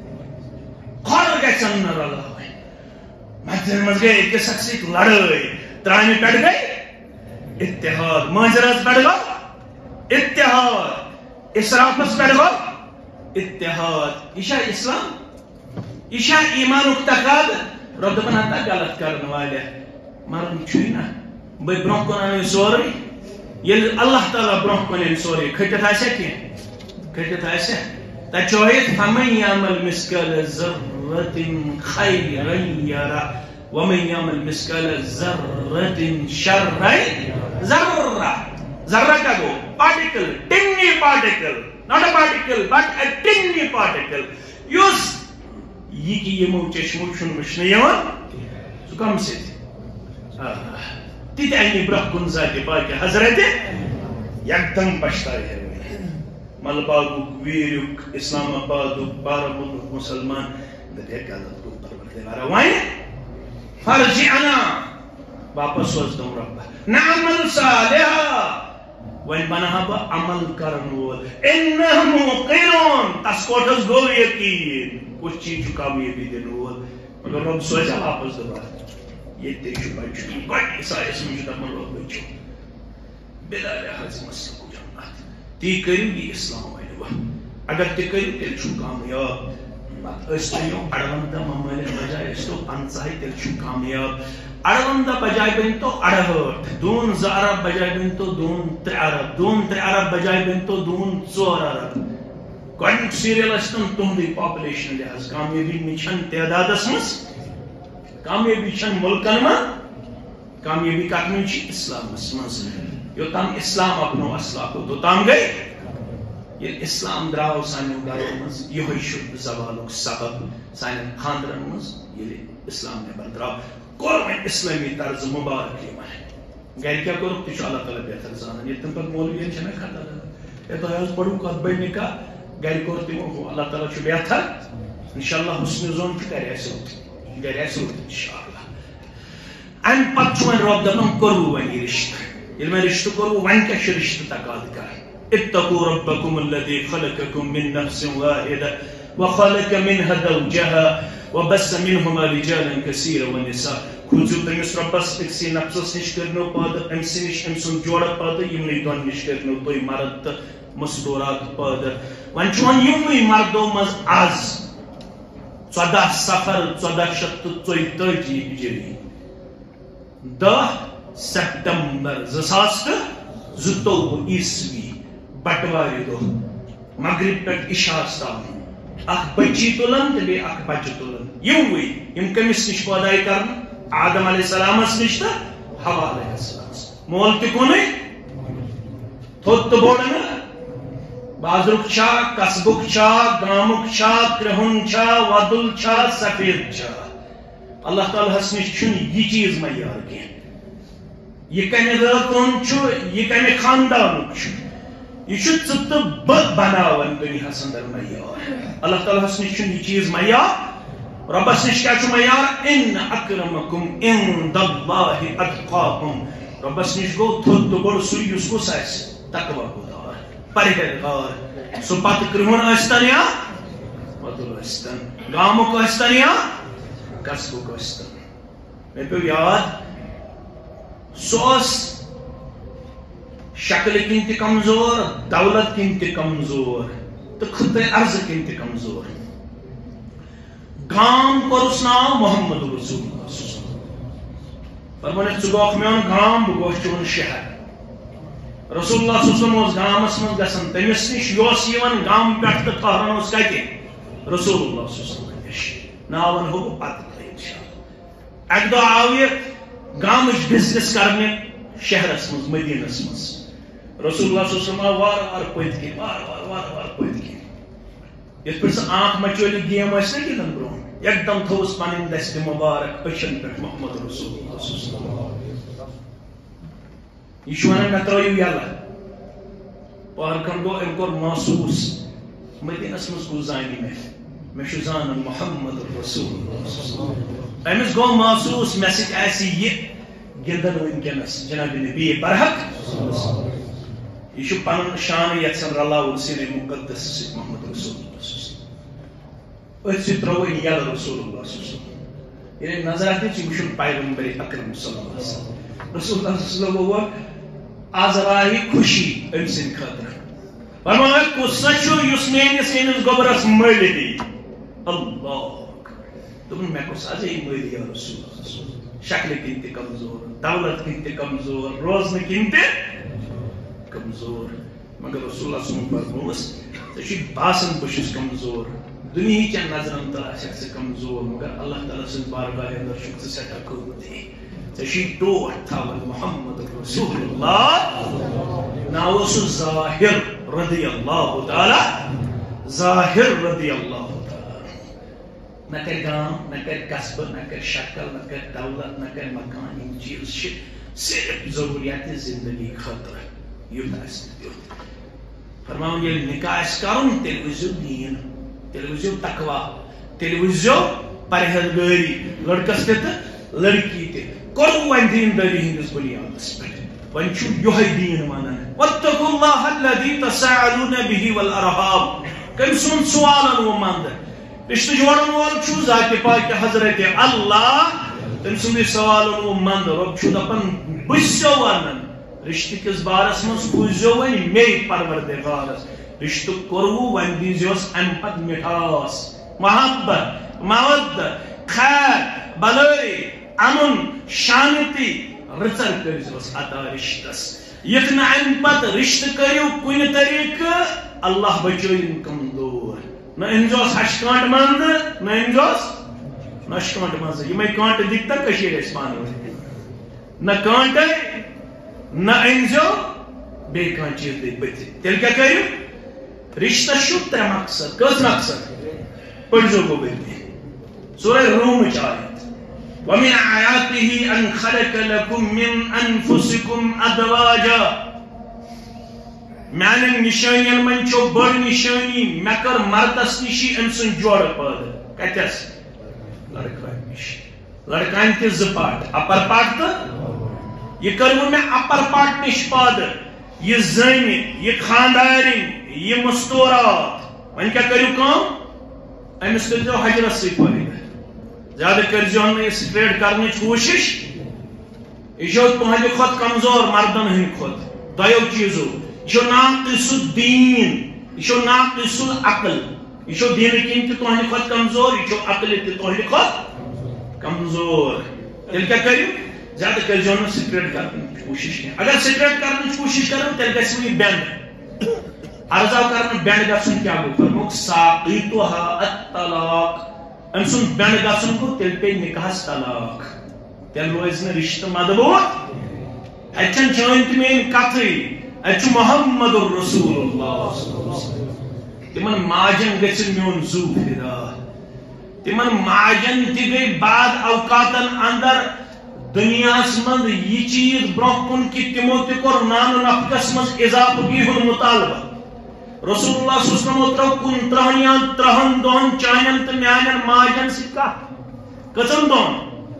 کھر گژھن نہ رلاوٕنۍ مسجد مز گئی أکِس اکھ سۭتۍ لڑٲے ترانہِ پٮ۪ٹھ گئی اتحاد مٲنزرس پٮ۪ٹھ گوٚو اتحاد اسرافس پٮ۪ٹھ گوٚو اتحاد یہ چھا اسلام یہ چھا ایمانُک تقاضہٕ رۄب دپان ہتا غلط کرن والے مرُن چھُے نا بہٕ برونٛہہ کُن انٕے سورُے ییٚلہِ اللہ تعالیٰ برونٛہہ کُن انہِ سورُے کھٔٹِتھ آسیا کینٛہہ کھٔٹِتھ آسیا تتہِ چھُ ہٲیِتھ فمن یعمل مثقال ذرة خيرا يرى ومن يعمل مثقال ذرة شرا ذرة ذرة کیا گو particle tiny particle not a particle but a tiny particle یُس یہِ کہِ یِمو چشمو چھُنہٕ وٕچھنہٕ یِوان سُہ کم سۭتۍ تِتہِ انہِ برونٛہہ کُن ذاتِ پاکہِ حضرت یکدم پشتایہِ ملباگُک ویٖریُک اسلام آبادُک بارہمولہُک مُسلمان دپے غلط گوٚو پروردگارا وۄنۍ فرجعنا واپس سوزتم رۄبہ نعمل صالحا وۄنۍ بناوہا بہٕ عمل کرن وول اِنہ موقنون تس کوٹھس گوٚو یقیٖن کُس چیٖز چھُ کامیٲبی دِنہٕ وول مگر رۄب سوزیا واپس دوبارٕ ییٚتہِ تے چھُ بچُن گۄڈٕ سایس منٛز چھُ دپان رۄب بچو بِلالِ حضمس جنت تی کٔرِو یہِ اسلام ؤنِو اگر تہِ کٔرِو تیٚلہِ چھُو کامیاب پتہٕ ٲسۍ تُہۍ اڑونٛدہ ممٲلِک بجاے ٲسۍ تو پنژاہے تیٚلہِ چھُو کامیاب اڑونٛدہ بجاے بٔنۍتو اڑہٲٹھ دوٗن زٕ ارب بجاے بٔنۍتو دوٗن ترٛےٚ ارب دوٗن ترٛےٚ ارب بجاے بٔنۍتو دوٗن ژور ارب گۄڈنیُک سیٖریل ٲسۍ تِم تُہنٛدٕے پاپولیشن لحاظ کامیٲبی نہٕ چھنہٕ تعدادس منٛز کامیٲبی چھنہٕ مُلکن منٛز کامیٲبی کتھ منٛز چھِ اسلامس منٛز یوٚتام اسلام اپنو اسلافو توٚتام گٔے ییٚلہِ اسلام درٛاو سانٮ۪و گرو منٛز یِہوے چھُ زوالُک سبب سانٮ۪ن خاندرن منٛز ییٚلہِ اسلام نٮ۪بر درٛاو کوٚر وۄنۍ اسلٲمی طرزٕ مُبارک یِمن گرِ کیٛاہ کوٚرُکھ تہِ چھُ اللہ تعالیٰ بہتر زانان ییٚلہِ تِم پتہٕ مولوِین چھِ نا خطا ہے تۄہہِ حظ پوٚرُکھ کتھ بٔڑ کتھ گرِ کوٚر تِمو ہُہ اللہ تعالیٰ چھُ بہتر انشاء اللہ حُسنِ زوٚن چھُ گرِ آسہِ رُت گرِ آسہِ رُت انشاء اللہ امہِ پتہٕ چھُ وۄنۍ رۄب دپان کوٚروٕ وۄنۍ یہِ رِشتہٕ ییٚلہِ وۄنۍ رِشتہٕ کوٚروٕ وۄنۍ کیٛاہ چھُ رِشتہٕ تقاضہٕ کران اتقوا ربكم الذي خلقكم من نفس واحدة وخلق منها زوجها وبث منهما رجالا كثيرا ونساء کھوٗژِو تٔمِس رۄبس أکسٕے نفسس نِش کٔرنو پٲدٕ أمۍ سٕے نِش أمۍ سُنٛد جوڑٕ پٲدٕ یِمنٕے دۄن نِش کٔرنو تُہۍ مرد تہٕ مستوٗرات پٲدٕ وۄنۍ چھُ وۄنۍ یِمنٕے مردو منٛز آز ژۄدہ سفر ژۄدہ شیٚتھ تہٕ ژۄیہِ تٲجی ہجری دہ سپتمبر زٕ ساس تہٕ زٕتووُہ عیسوی بٹوارِ دۄہ مغرب پٮ۪ٹھ عشاس تام اکھ بچی تُلان تہٕ بیٚیہِ اکھ بچہِ تُلان یِموٕے یِم کٔمِس نِش پٲدٲے کرنہٕ آدم علیہ السلامس نِش تہٕ حوا علیہ السلامس مول تہِ کُنُے تھوٚد تہٕ بوٚڑ نہٕ بازرُک چھا قصبُک چھا گامُک چھا کرٛہُن چھا وۄدُل چھا سفید چھا اللہ تعالیٰ ہس نِش چھُنہٕ یہِ چیٖز معیار کینٛہہ یہِ کمہِ رٲژن چھُ یہِ کمہِ خاندانُک چھُ یہ ژٕ تہٕ بہٕ بناوان دُنیاہس اندر معیار اللہ تعالیٰ ہس نِش چھُنہٕ یہِ چیٖز معیار رۄبس نِش کیٛاہ چھُ معیار ان اکرمکم عند اللہ اتقاکم رۄبس نِش گوٚو تھوٚد تہٕ بوٚڑ سُے یُس کُس آسہِ تقوا گُزار پرہیزگار سُہ پتہٕ کرٛہُن ٲسۍتن یا بدل ٲسۍتن گامُک ٲسۍتن یا قصبُک ٲسۍتن مےٚ پیوٚو یاد سُہ اوس شکلہِ کِنۍ تہِ کمزور دولت کِنۍ تہِ کمزور تہٕ خٕطے عرضہٕ کِنۍ تہِ کمزور گام کوٚرُس ناو محمد رسول اللہ فرمونکھ ژٕ گوکھ میون گام بہٕ گوس چون شہر رسول اللہ صلی اللہ علیہ وسلم اوس گامس منٛز گژھان تٔمِس نِش یہِ اوس یِوان گامہٕ پٮ۪ٹھ تہٕ ٹھہران اوس کتہِ رسول اللہ صلی اللہ علیہ وسلم نِش ناو ونہو بہٕ پتہٕ تۄہہِ اِنشاءاللہ اکہِ دۄہ آو یہِ گامٕچ بِزنِس کرنہِ شہرس منٛز مدیٖنس منٛز رسول اللہ صلی اللہ علیہ وسلم آو وارٕ وارٕ پٔتۍ کِنۍ وارٕ وارٕ وارٕ وارٕ پٔتۍ کِنۍ یِتھ پٲٹھۍ سۄ آنکھ مچولی گیم ٲسۍ نا گِنٛدان برٛونٛہہ یکدم تھوٚوُس پنٕنۍ دستہِ مُبارک أچھن پٮ۪ٹھ محمد رسول اللہ صلی اللہ علیہ وسلم یہِ چھُ ونان مےٚ ترٲیِو یلہٕ پارکن گوٚو أمۍ کوٚر محسوٗس مدیٖنس منٛز کُس زانہِ مےٚ مےٚ چھُ زانان محمد رسول اللہ أمِس گوٚو محسوٗس مےٚ سۭتۍ آسہِ یہِ گِنٛدان وٕنکیٚنس جناب نبی برحق یہ پن شان یژھان رلاوُن سیٖرے مُقدس سۭتۍ محمد رسول اللہ أتھۍ سۭتۍ ترٛووُن یلہٕ رسول اللہ ییٚلہِ نظر اَتھ دِژ یہِ وٕچھُن پیغمبر اکرم صلی اللہ علیہ وسلم رسول اللہ صلی اللہ علیہ وسلم ووٚن آز راہہِ خوشی أمۍ سٕنٛدِ خٲطرٕ فرمووُکھ کُس سا چھُ یُس میٲنِس أمِس گۄبرس مٔلۍ دی اللہ دوٚپُن مےٚ کُس حظ یی مٔلۍ یا رسول اللہ شکلہِ کِنۍ تہِ کمزور دولت کِنۍ تہِ کمزور روزنہٕ کِنۍ تہِ کمزور مگر رسول اللہ صلی اللہ علیہ وسلم فرمووُس ژےٚ چھُے باسان بہٕ چھُس کمزور دُنہیٖچٮ۪ن نظرن تل آسٮ۪کھ ژٕ کمزور مگر اللہ تعالیٰ سٕنٛدِ بارگاہہِ انٛدر چھُکھ ژٕ سٮ۪ٹھاہ قۭمتی ژےٚ چھُے ٹوٹھ تھاوان محمد رسول اللہ ناو اوسُس ظاہر رضی اللہ تعالیٰ ظاہر رضی اللہ تعالیٰ نہ کرِ گام نہ کرِ قصبہٕ نہ کرِ شکل نہ کرِ دولت نہ کرِ مکان یِم چیٖز چھِ صرف ضروٗریاتِ زندگی خٲطرٕ یُتھ آسہِ تیُتھ فرماوُن ییٚلہِ نکاح آسہِ کَرُن تیٚلہِ وٕچھزیو دیٖن تیٚلہِ وٕچھزیو تقوا تیٚلہِ وٕچھزیو پرہیزگٲری لڑکس تہِ تہٕ لڑکی تہِ کوٚروٕ وۄنۍ دیٖندٲری ہٕنٛدِس بُنیادس پٮ۪ٹھ وۄنۍ چھُ یِہوٚے دیٖن وَنان واتقوا اللہ الذی تساءلون بِہ والارحام کٔمۍ سُنٛد سوالن وۄنۍ منٛدٕ رشتہٕ جوڑن وول چھُ ذاتِ پاکہِ حضرتِ اللہ تٔمۍ سُنٛدٕے سوالن وۄنۍ منٛدٕ رۄب چھُ دپان بہٕ چھُسو ونان رشتہٕ کِس بارس منٛز کھوٗزیو وۄنۍ مے پروردگارس رشتہٕ کوٚروٕ وۄنۍ دیٖزیوس امہِ پتہٕ مِٹھاس محبت مودت خیر بلٲے امُن شانتی رٕژر کٔرزیوس عطا رشتس یِتھ نہٕ امہِ پتہٕ رشتہٕ کٔرِو کُنہِ طریٖقہٕ اللہ بچٲیِن کمزور نہ أنزیوس ہشہِ کانٛٹہٕ منٛزٕ نہ أنزیوس نۄشہِ کانٛٹہٕ منٛزٕ یِمے کانٛٹہٕ دِتۍ تہ کٔشیٖرِ اَسہِ پانہٕ ؤنۍ نہ کانٛٹے نہ أنزیو بیٚیہِ کانٛہہ چیٖز دِتۍ بٕتھِ تیٚلہِ کیٛاہ کٔرِو رشتس چھُ ترٛےٚ مقصد کٔژ مقصد پٔرزیو گوٚو بٕتھِ سورہ روٗمٕچ آیت ومن آیاته أن خلق لكم من أنفسكم أزواجا میانٮ۪ن نِشٲنین منٛز چھو بٔڑ نِشٲنی مےٚ کٔر مردس نِشی أمۍ سُنٛد جورٕ پٲدٕ کتٮ۪س لڑکانہِ نِش لڑکانہِ تہِ زٕ پاٹ اپر پاٹ تہٕ یہِ کٔروٕ مےٚ اپر پاٹ نِش پٲدٕ یہِ زٔنہِ یہِ خاندارِنۍ یہِ مستوٗرات وۄنۍ کیٛاہ کٔرِو کٲم أمِس کٔرۍزیو حجرس سۭتۍ فٲیدٕ زیادٕ کٔرۍزیوٚن نہٕ یہِ سٹریٹ کرنٕچ کوٗشش یہِ چھو تُہنٛدِ کھۄتہٕ کمزور مردن ہٕنٛدِ کھۄتہٕ دۄیو چیٖزو یہ ناقص الدین یہ ناقص العقل یہ دینہ کِنۍ تہِ تُہنٛدِ کھۄتہٕ کمزور یہ عقلہِ تہِ تُہنٛدِ کھۄتہٕ کمزور تیٚلہِ کیٛاہ کٔرِو زیادٕ کٔرۍزیو نہٕ سٹریٹ کرنٕچ کوٗشش کینٛہہ اگر سٹریٹ کرنٕچ کوٗشش کرو تیٚلہِ گژھِوٕ یہِ بینٛڈ عرض آو کرنہٕ بینٛڈ گژھُن کیٛاہ گوٚو فرمووُکھ ساقیتُہا الطلاق أمۍ سُنٛد بینٛڈ گژھُن گوٚو تیٚلہِ پیٚیہِ نِکاحس طلاق تیٚلہِ روزِ نہٕ رشتہٕ مضبوٗط اَتہِ چھَنہٕ چٲنۍ تہِ میٲنۍ کتھٕے اتھ محمد رسول اللہ تمن ماجن گژھِ میون زو فدا تمن ماجن تہِ گٔے بعد اوقاتن اندر دنیاہس منٛز یہِ چیٖز برونٛہہ کُن کہِ تِمو تہِ کوٚر نانہٕ نفقس منٛز اضافہٕ ہُنٛد مُطالبہٕ رسول اللہ صلی اللہ علیہ وسلم ترٛوو کُنترٕہن یا ترٕہن دۄہن چانٮ۪ن تہٕ میانٮ۪ن ماجن سۭتۍ کتھ کٔژن دۄہن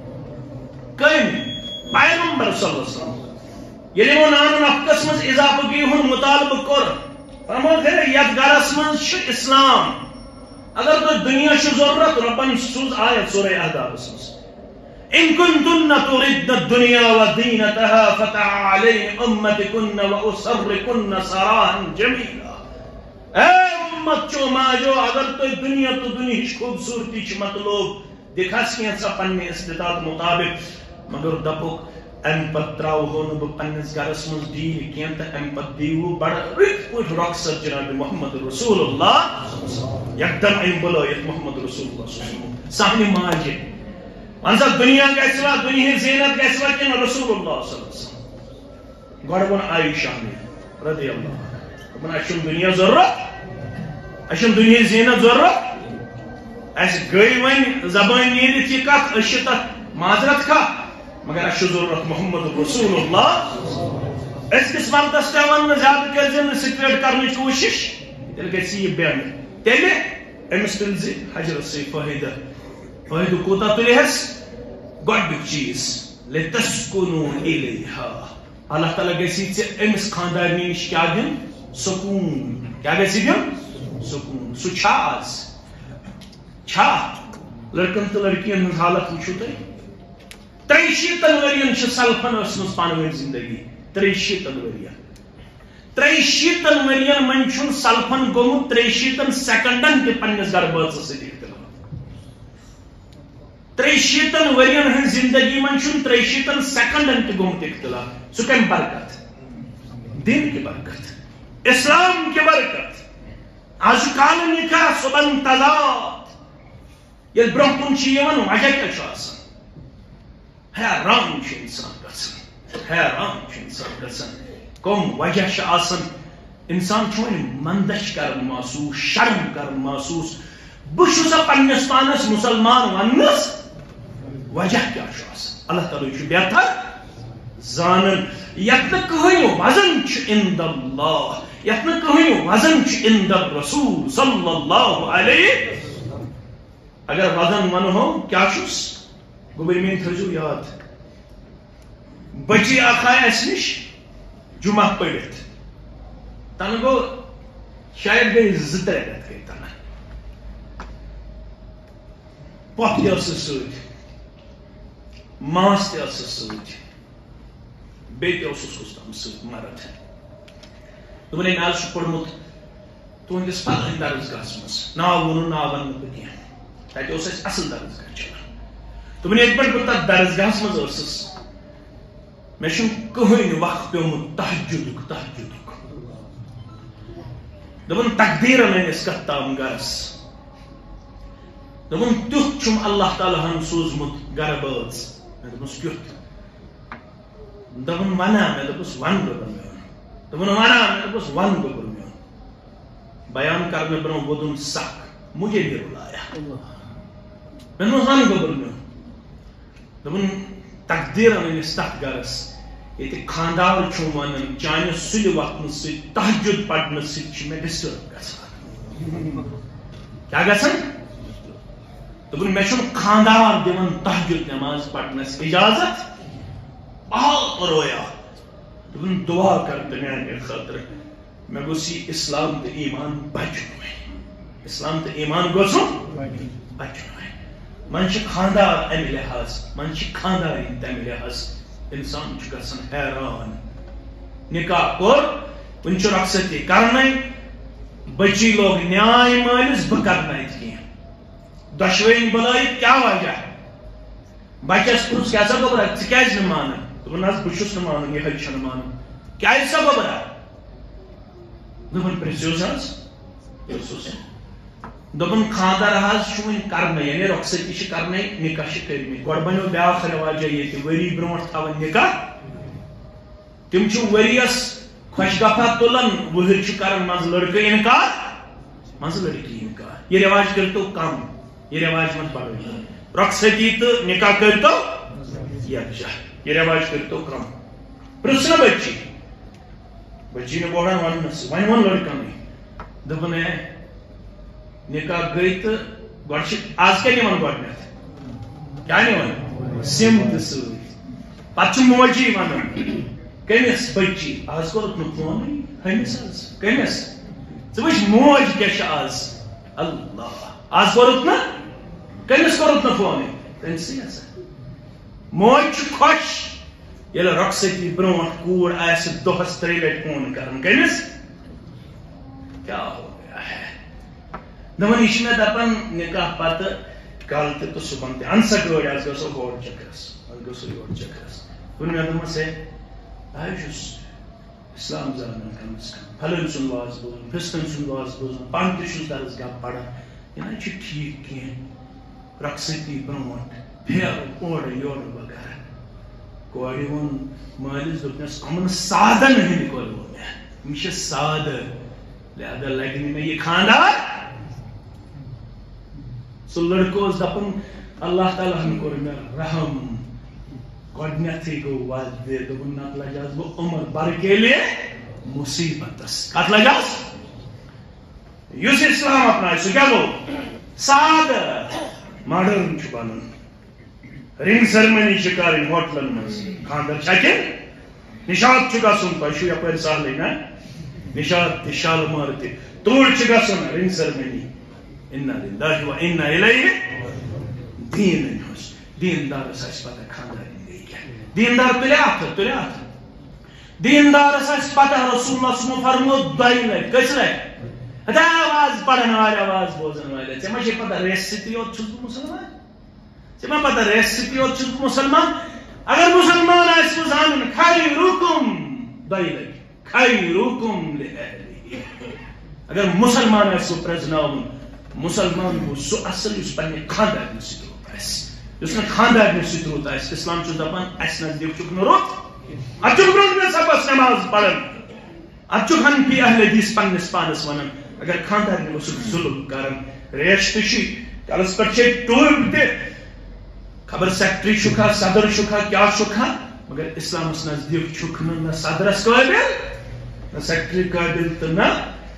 کٔمۍ پیغمبر صلی اللہ علیہ وسلم ییٚلہِ یِمو نانہٕ نفقس منٛز اضافہٕ ہُنٛد مُطالبہٕ کوٚر فرمووُکھ یتھ گرس منٛز چھُ اسلام اگر تو دنیا چھ ضرورت ربن سوز آیت سورہ احزاب اس ان كنتن تردن الدنيا وزينتها فتعالين امتكن واسركن سراحا جميلا. اے امت چو ماجو اگر تو دنیا تو دنیا کی خوبصورتی چھ مطلوب دکھاس کیا سا پننے استطاعت مطابق مگر دپوک ام پت تراو ہون بہ پنس گرس مز دین کین تہ ام پت دیو بڑ رت پٹ رخصت جناب محمد رسول اللہ یکدم ام بلایت محمد رسول اللہ سامنے ماجے انسا دنیا کیسوا دنیا زینت کیسوا کن رسول اللہ صلی اللہ علیہ وسلم گوڑ عائشہ میں رضی اللہ عنہ اشم دنیا ضرورت اشم دنیا زینت ضرورت ایسے گئی ون زبان نیرت یہ کت اشتا معذرت کا مگر اش ضرورت محمد رسول اللہ اس کس وقت ون زیادہ کر سکریٹ کرنے کوشش تیل گھس یہ بین تیل امس تل زی حجرت سے فائدہ فائدہ کوتا تلہس گوڈنک چیز لتسکنون الیہا اللہ تعالیٰ گسی ژے امس خاندارنی نش کیا دن سکون کیا گسی دن سکون سو چھا آز چھا لڑکن تو لڑکین ہز حالت وچھو تھی تری شیتن ورین چھ سلفن اسمس پانوین زندگی تری شیتن ورین تری شیتن ورین من چھن سلفن گومت تری شیتن سیکنڈن کے پنس گربات سے دیکھتے تری شیتن ورین ہن زندگی من چھن تری شیتن سیکنڈن کے گومت اختلاف سو کم برکت دین کی برکت اسلام کی برکت آج کال نکاح صبح تضاد یل برون کن چھ یوان وجہ کیا چھ آسان حیران چھ انسان گژھان حیران چھ انسان گژھان کم وجہ چھ آسان انسان چھ مندش کرن محسوس شرم کرن محسوس بہ چھُسا پننس پانس مسلمان وننس وجہ کیا چھ آسان اللہ تعالیٰ چھ بہتر زانن یت نہ کہین وزن چھ عند اللہ یت نہ کہین وزن چھ عند الرسول صلی اللہ علیہ اگر وزن ون ہو کیا چھس گوبر مین تھرجو یاد بچی اخ آئے اس نش جمعہ پڑھت تن گو شاید گئی زٕ ترٛےٚ رٮ۪تھ گئی تن پۄپھ تہِ ٲسٕس سۭتۍ ماس تہِ ٲسٕس سۭتۍ بیٚیہِ تہِ اوسُس کُستام سۭتۍ مرد دوٚپُن ہے مےٚ حظ چھُ پوٚرمُت تُہنٛدِس فلٲنۍ درسگاہس منٛز ناو ووٚنُن ناو ونہٕ نہٕ بہٕ کینٛہہ تتہِ اوس اَسہِ اصل درسگاہ چلان دوٚپُن ییٚتہِ پٮ۪ٹھ بہٕ تتھ درسگاہس منٛز ٲسٕس مےٚ چھُنہٕ کٕہٕنۍ وقت پیوٚمُت تہجُدُک تہجُدُک دوٚپُن تقدیٖرن أنۍ أسۍ کتھ تام گرس دوٚپُن تیُتھ چھُم اللہ تعالیٰ ہن سوٗزمُت گرٕ بٲژ مےٚ دوٚپُس کیُتھ دوٚپُن ونا مےٚ دوٚپُس ون گوٚبُر میون دوٚپُن ونا مےٚ دوٚپُس ون گوٚبُر میون بیان کرنہٕ برونٛہہ ووٚدُن سکھ مجھے بھی رلایا مےٚ دوٚپُس ون گوٚبُر میون دوٚپُن تقدیٖرن أنۍ أسۍ تتھ گرس ییٚتہِ خاندار چھُم ونان چانہِ سُلہِ وۄتھنہٕ سۭتۍ تہجُد پرنہٕ سۭتۍ چھُ مےٚ ڈسٹرب گژھان کیٛاہ گژھان دوٚپُن مےٚ چھُنہٕ خاندار دِوان تہجُد نٮ۪ماز پرنس اجازت بہت رویا دوٚپُن دعا کر تہٕ میانہِ خٲطرٕ مےٚ گوٚژھ یہِ اسلام تہٕ ایمان بچُن اسلام تہٕ ایمان گوٚژھُم بچُن من چھِ خاندار امہِ لحاظ من چھِ خاندارٕنۍ تمہِ لحاظ انسان چھُ گژھان حیران نکاح کوٚر وُنہِ چھُ رخصتی کرنے بچی لوگ نیاے مٲلِس بہٕ کرنٲیِتھ کینٛہہ دۄشوٕنۍ بُلٲیِتھ کیٛاہ وجہ بچس پرُژھ کیٛاہ سا گوٚبرا ژٕ کیٛازِ نہٕ مانان دوٚپُن حظ بہٕ چھُس نہٕ مانان یِہوٚے چھَنہٕ مانان کیٛازِ سا گوٚبرا دوٚپُن پرٛژھِوُس حظ پرٛژھُس دوٚپُن خاندر حظ چھُ وُنہِ کرنے یعنی رۄخصتی چھِ کرنے نکاح چھِ کٔرمٕتۍ گۄڈٕ بنیو بیٛاکھ رٮ۪واجا ییٚتہِ ؤری برونٛٹھ تھاوان نکاح تِم چھِ ؤرِیس خۄش گفا تُلان وٕہٕرۍ چھِ کران منٛزٕ لڑکہٕ اِنکار منٛزٕ لڑکی اِنکار یہِ رٮ۪واج کٔرتو کم یہِ رٮ۪واج مت بڑٲیِو رۄخصتی تہٕ نکاح کٔرتو یکجا یہِ رٮ۪واج کٔرتو کم پرٛژھ نہ بچی بچی نہٕ بوڑان وننس وۄنۍ ووٚن لڑکنٕے دوٚپُن ہے نکاح گئی تہٕ گۄڈٕ چھِ آز کیٛاہ نِوان گۄڈنٮ۪تھ کیٛاہ نِوان سِم تہِ سۭتۍ پتہٕ چھِ موجی ونان کٔمِس بچی آز کوٚرُکھ نہٕ فونٕے ہُمِس حظ کٔمِس ژٕ وٕچھ موج کیٛاہ چھِ آز اللہ آج کورت نا کمس کورت نا فون تمسی ہسا موج خوش یل رخصتی برونٹ کوڑ آس دہس تری لٹ فون کرن کمس کیا ہو گیا ہے دپان یہ مے دپان نکاح پتہ کل تہ تو صبح تہ ان سا گاڑی آز گژھو ہور چکرس آز گژھو یور چکرس وون مے دوپمس ہے بہٕ چھُس اسلام زانان کم از کم پھلٲنۍ سُنٛد واز بوزان فِستٲنۍ سُنٛد واز بوزان پانہٕ تہِ چھُس درسگاہ پران یہِ نہ چھُ ٹھیٖک کینٛہہ رۄخصتی برونٛٹھ پھیرٕ اورٕ یورٕ وغیرہ کورِ ووٚن مٲلِس دوٚپنَس یِمن سادن ہٕنٛدۍ کورِ ووٚن مےٚ یِم چھِ سادٕ لہذا لگہِ نہٕ مےٚ یہِ خاندار سُہ لڑکہٕ اوس دپان اللہ تعالیٰ ہن کوٚر مےٚ رحم گۄڈنیتھٕے گوٚو وعدٕ دوٚپُن نتہٕ لجاس بہٕ عمر برکیلہِ مصیبتس کتھ لجاس یُس اسلام اپنایہِ سُہ کیٛاہ گوٚو سادٕ ماڈٲرن چھُ بنُن رنگ سرمنی چھِ کرٕنۍ ہوٹلن منٛز خاندر چھا کِنہٕ نشاط چھُ گژھُن تۄہہِ چھُو یپٲرۍ سہلٕے نا نشاط تہِ شالمار تہِ توٗرۍ چھِ گژھُن رنگ سرمنی اِنّا لِلّٰهِ وَإِنّا إِلَيْهِ دیٖنن ہٕنٛز دیٖندارس آسہِ پتہ خاندارنۍ گٔے کیٛاہ دیٖندار تُلہِ اتھٕ تُلہِ اتھٕ دیٖندارس آسہِ پتہ رسول اللہ صلی فرموو دۄیہِ لٹہِ کٔژِ لٹہِ ہتا آواز پرن وٲلۍ آواز بوزن وٲلۍ ژےٚ ما چھے پتہ ریٚسہِ سۭتی یوت چھُس بہٕ مُسلمان ژےٚ ما پتہ ریٚسہِ سۭتی یوت چھُس بہٕ مُسلمان اگر مُسلمان آسہِ وۄنۍ زانُن خیرُکُم دۄیہِ لٹہِ خیرُکُم لِأہلِہِ اگر مسلمان آسہِ وۄنۍ پرٛزناوُن مسلمان گو سُہ اصل یُس پننہِ خاندارنہِ سۭتۍ رُت آسہِ یُس نہٕ خاندارنہِ سۭتۍ رُت آسہِ اسلام چھُ دپان اسہِ نزدیٖک چھُکھ نہٕ رُت اتھ چھُکھ برونٛٹھ سبس نماز پران اتھ چھُکھ حنفی اہل حدیث پننِس پانس ونان اگر خاندارنہِ اوسُکھ ظُلم کران ریش تہِ چھُے کلس پٮ۪ٹھ چھے ٹوٗپۍ تہِ خبر سیکٹری چھُکھا صدر چھُکھا کیٛاہ چھُکھا مگر اسلامس نزدیٖک چھُکھ نہٕ نہ صدرس قٲبل نہ سیکٹری قٲبل تہٕ نہ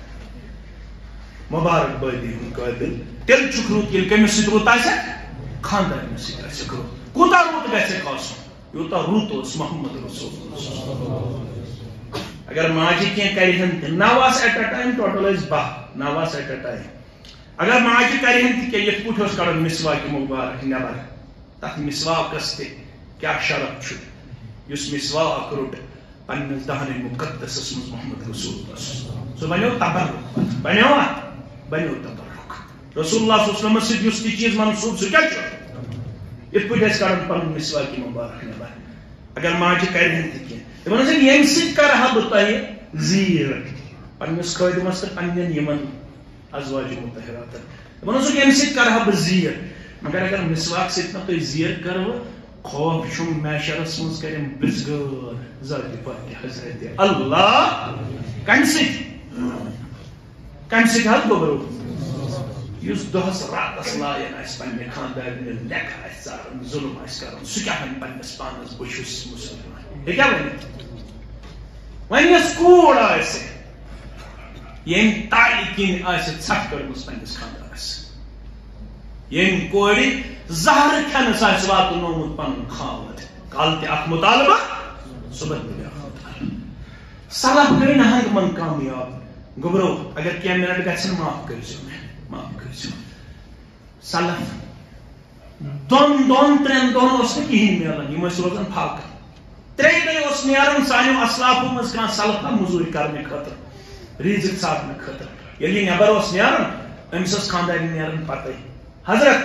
مبارک بٲدی ہُنٛد قٲبل تیٚلہِ چھُکھ رُت ییٚلہِ کٔمِس سۭتۍ رُت آسٮ۪کھ خاندارنہِ سۭتۍ آسٮ۪کھ رُت کوٗتاہ رُت گژھٮ۪کھ آسُن یوٗتاہ رُت اوس محمد رسول اگر ماجہِ کینٛہہ کرِہن تہِ نو آسہٕ ایٹ اے ٹایم ٹوٹل ٲسۍ باہ نو آسہٕ ایٹ اے ٹایم اگر ماجہِ کرِہن تہِ کینٛہہ یِتھ پٲٹھۍ اوس کڑان مسواکہِ مُبارک نٮ۪بر تتھ مسواکس تہِ کیٛاہ شرط چھُ یُس مسواک روٚٹ پننِس دہنِ مُقدسس منٛز محمد رسول سُہ بنیو تبرک بنیو اتھ بنیو تبرک رسول اللہ صلی اللہ علیہ وسلم سۭتۍ یُس تہِ چیٖز منسوٗب سُہ کیٛاہ چھُ یِتھ پٲٹھۍ ٲسۍ کڑان پنُن مسواکہِ مُبارک نٮ۪بر اگر ماجہِ کرِہن تہِ کینٛہہ دپان ٲسۍ ییٚمہِ سۭتۍ کرہا بہٕ تۄہہِ زیٖر پننِس خٲدمس تہٕ پننٮ۪ن یِمن ازواجہِ مُطہراتن دپان اوسُکھ ییٚمہِ سۭتۍ کرہا بہٕ زیٖر مگر اگر مسواک سۭتۍ نہٕ تُہۍ زیٖر کروٕ خوف چھُم میشرس منٛز کرٮ۪م بِزگٲر ذاتِ پاکہِ حضرتِ اللہ کمہِ سۭتۍ کمہِ سۭتۍ حظ گوٚبرو یُس دۄہس راتس لاین آسہِ پننہِ خاندارنہِ لیکھٕ آسہِ ژاران ظُلم آسہِ کران سُہ کیٛاہ وَنہِ پننِس پانس بہٕ چھُس مُسلمان یہِ کیٛاہ وَنہِ وۄنۍ یۄس کوٗر آسہِ ییٚمۍ تالہِ کِنۍ آسہِ ژھٹھ کٔڑمٕژ پننِس خاندارس ییٚمۍ کورِ زہرٕ کھٮ۪نس آسہِ واتنومُت پنُن خاوند کالہٕ تہِ اکھ مُطالبہٕ صُبحن تہِ بیٛاکھ مُطالبہٕ سلف گٔے نہٕ ہنٛگمن کامیاب گوٚبرو اگر کینٛہہ مِنٹ گژھن معاف کٔرۍزیو مےٚ معاف کٔرۍزیو سلف دۄن دۄن ترٛٮ۪ن دۄہن اوس نہٕ کِہینۍ میلان یِم ٲسۍ روزان فاقہٕ ترٛیٚیہِ دۄہہِ اوس نیران سانیو اسلافو منٛز کانٛہہ سلفا موٚزوٗرۍ کرنہٕ خٲطرٕ ریٖزق ژھانڈنہٕ خٲطرٕ ییٚلہِ یہِ نٮ۪بر اوس نیران أمِس ٲس خاندارنہِ نیران پتے حضرت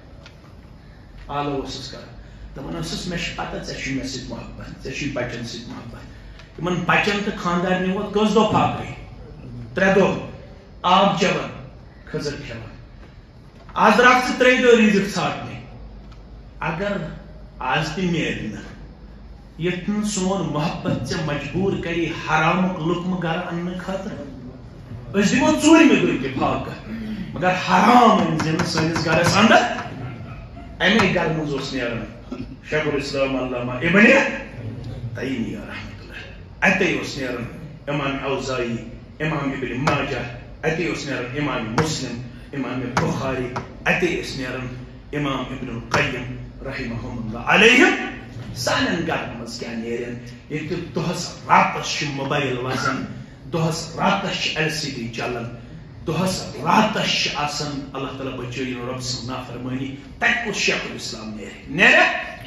آلو اوسُس کران دپان ٲسٕس مےٚ چھِ پتہ ژےٚ چھُے مےٚ سۭتۍ محبت ژےٚ چھُے بچن سۭتۍ محبت یِمن بچن تہٕ خاندارنہِ ووت کٔژ دۄہ فاقٕے ترٛےٚ دۄہ آب چٮ۪وان کھٔزٕر کھٮ۪وان آز درٛاکھ ژٕ ترٛیٚیہِ دۄہ ریٖزق ژھانڈنہِ اگر آز تہِ میلہِ نہٕ یتھ نہٕ سون محبت ژےٚ مجبوٗر کری حرامُک لُقمہٕ گرٕ اننہٕ خٲطرٕ أسۍ دِمو ژوٗرمہِ دۄہ تہِ فاقہٕ مگر حرام أنۍ زِ نہٕ سٲنِس گرس انٛدر امی گرٕ منٛز اوس نیران شیخ الاسلام علامہ ابن تیمیہ رحمۃ اللہ اتے اوس نیران امام اوزائی امام ابن ماجہ اتے اوس نیران امام مسلم امام بخاری اتے اوس نیران امام ابن القیم رحمہم اللہ علیہم سانٮ۪ن گرن منٛز کیٛاہ نیرن ییٚتہِ دۄہس راتس چھُ موبایل وزان دۄہس راتس چھِ ایل سی ڈی چلان دہس راتس آسان اللہ تعالیٰ بچائن رب سن نافرمانی تک کس شیخ الاسلام نیرے نیرے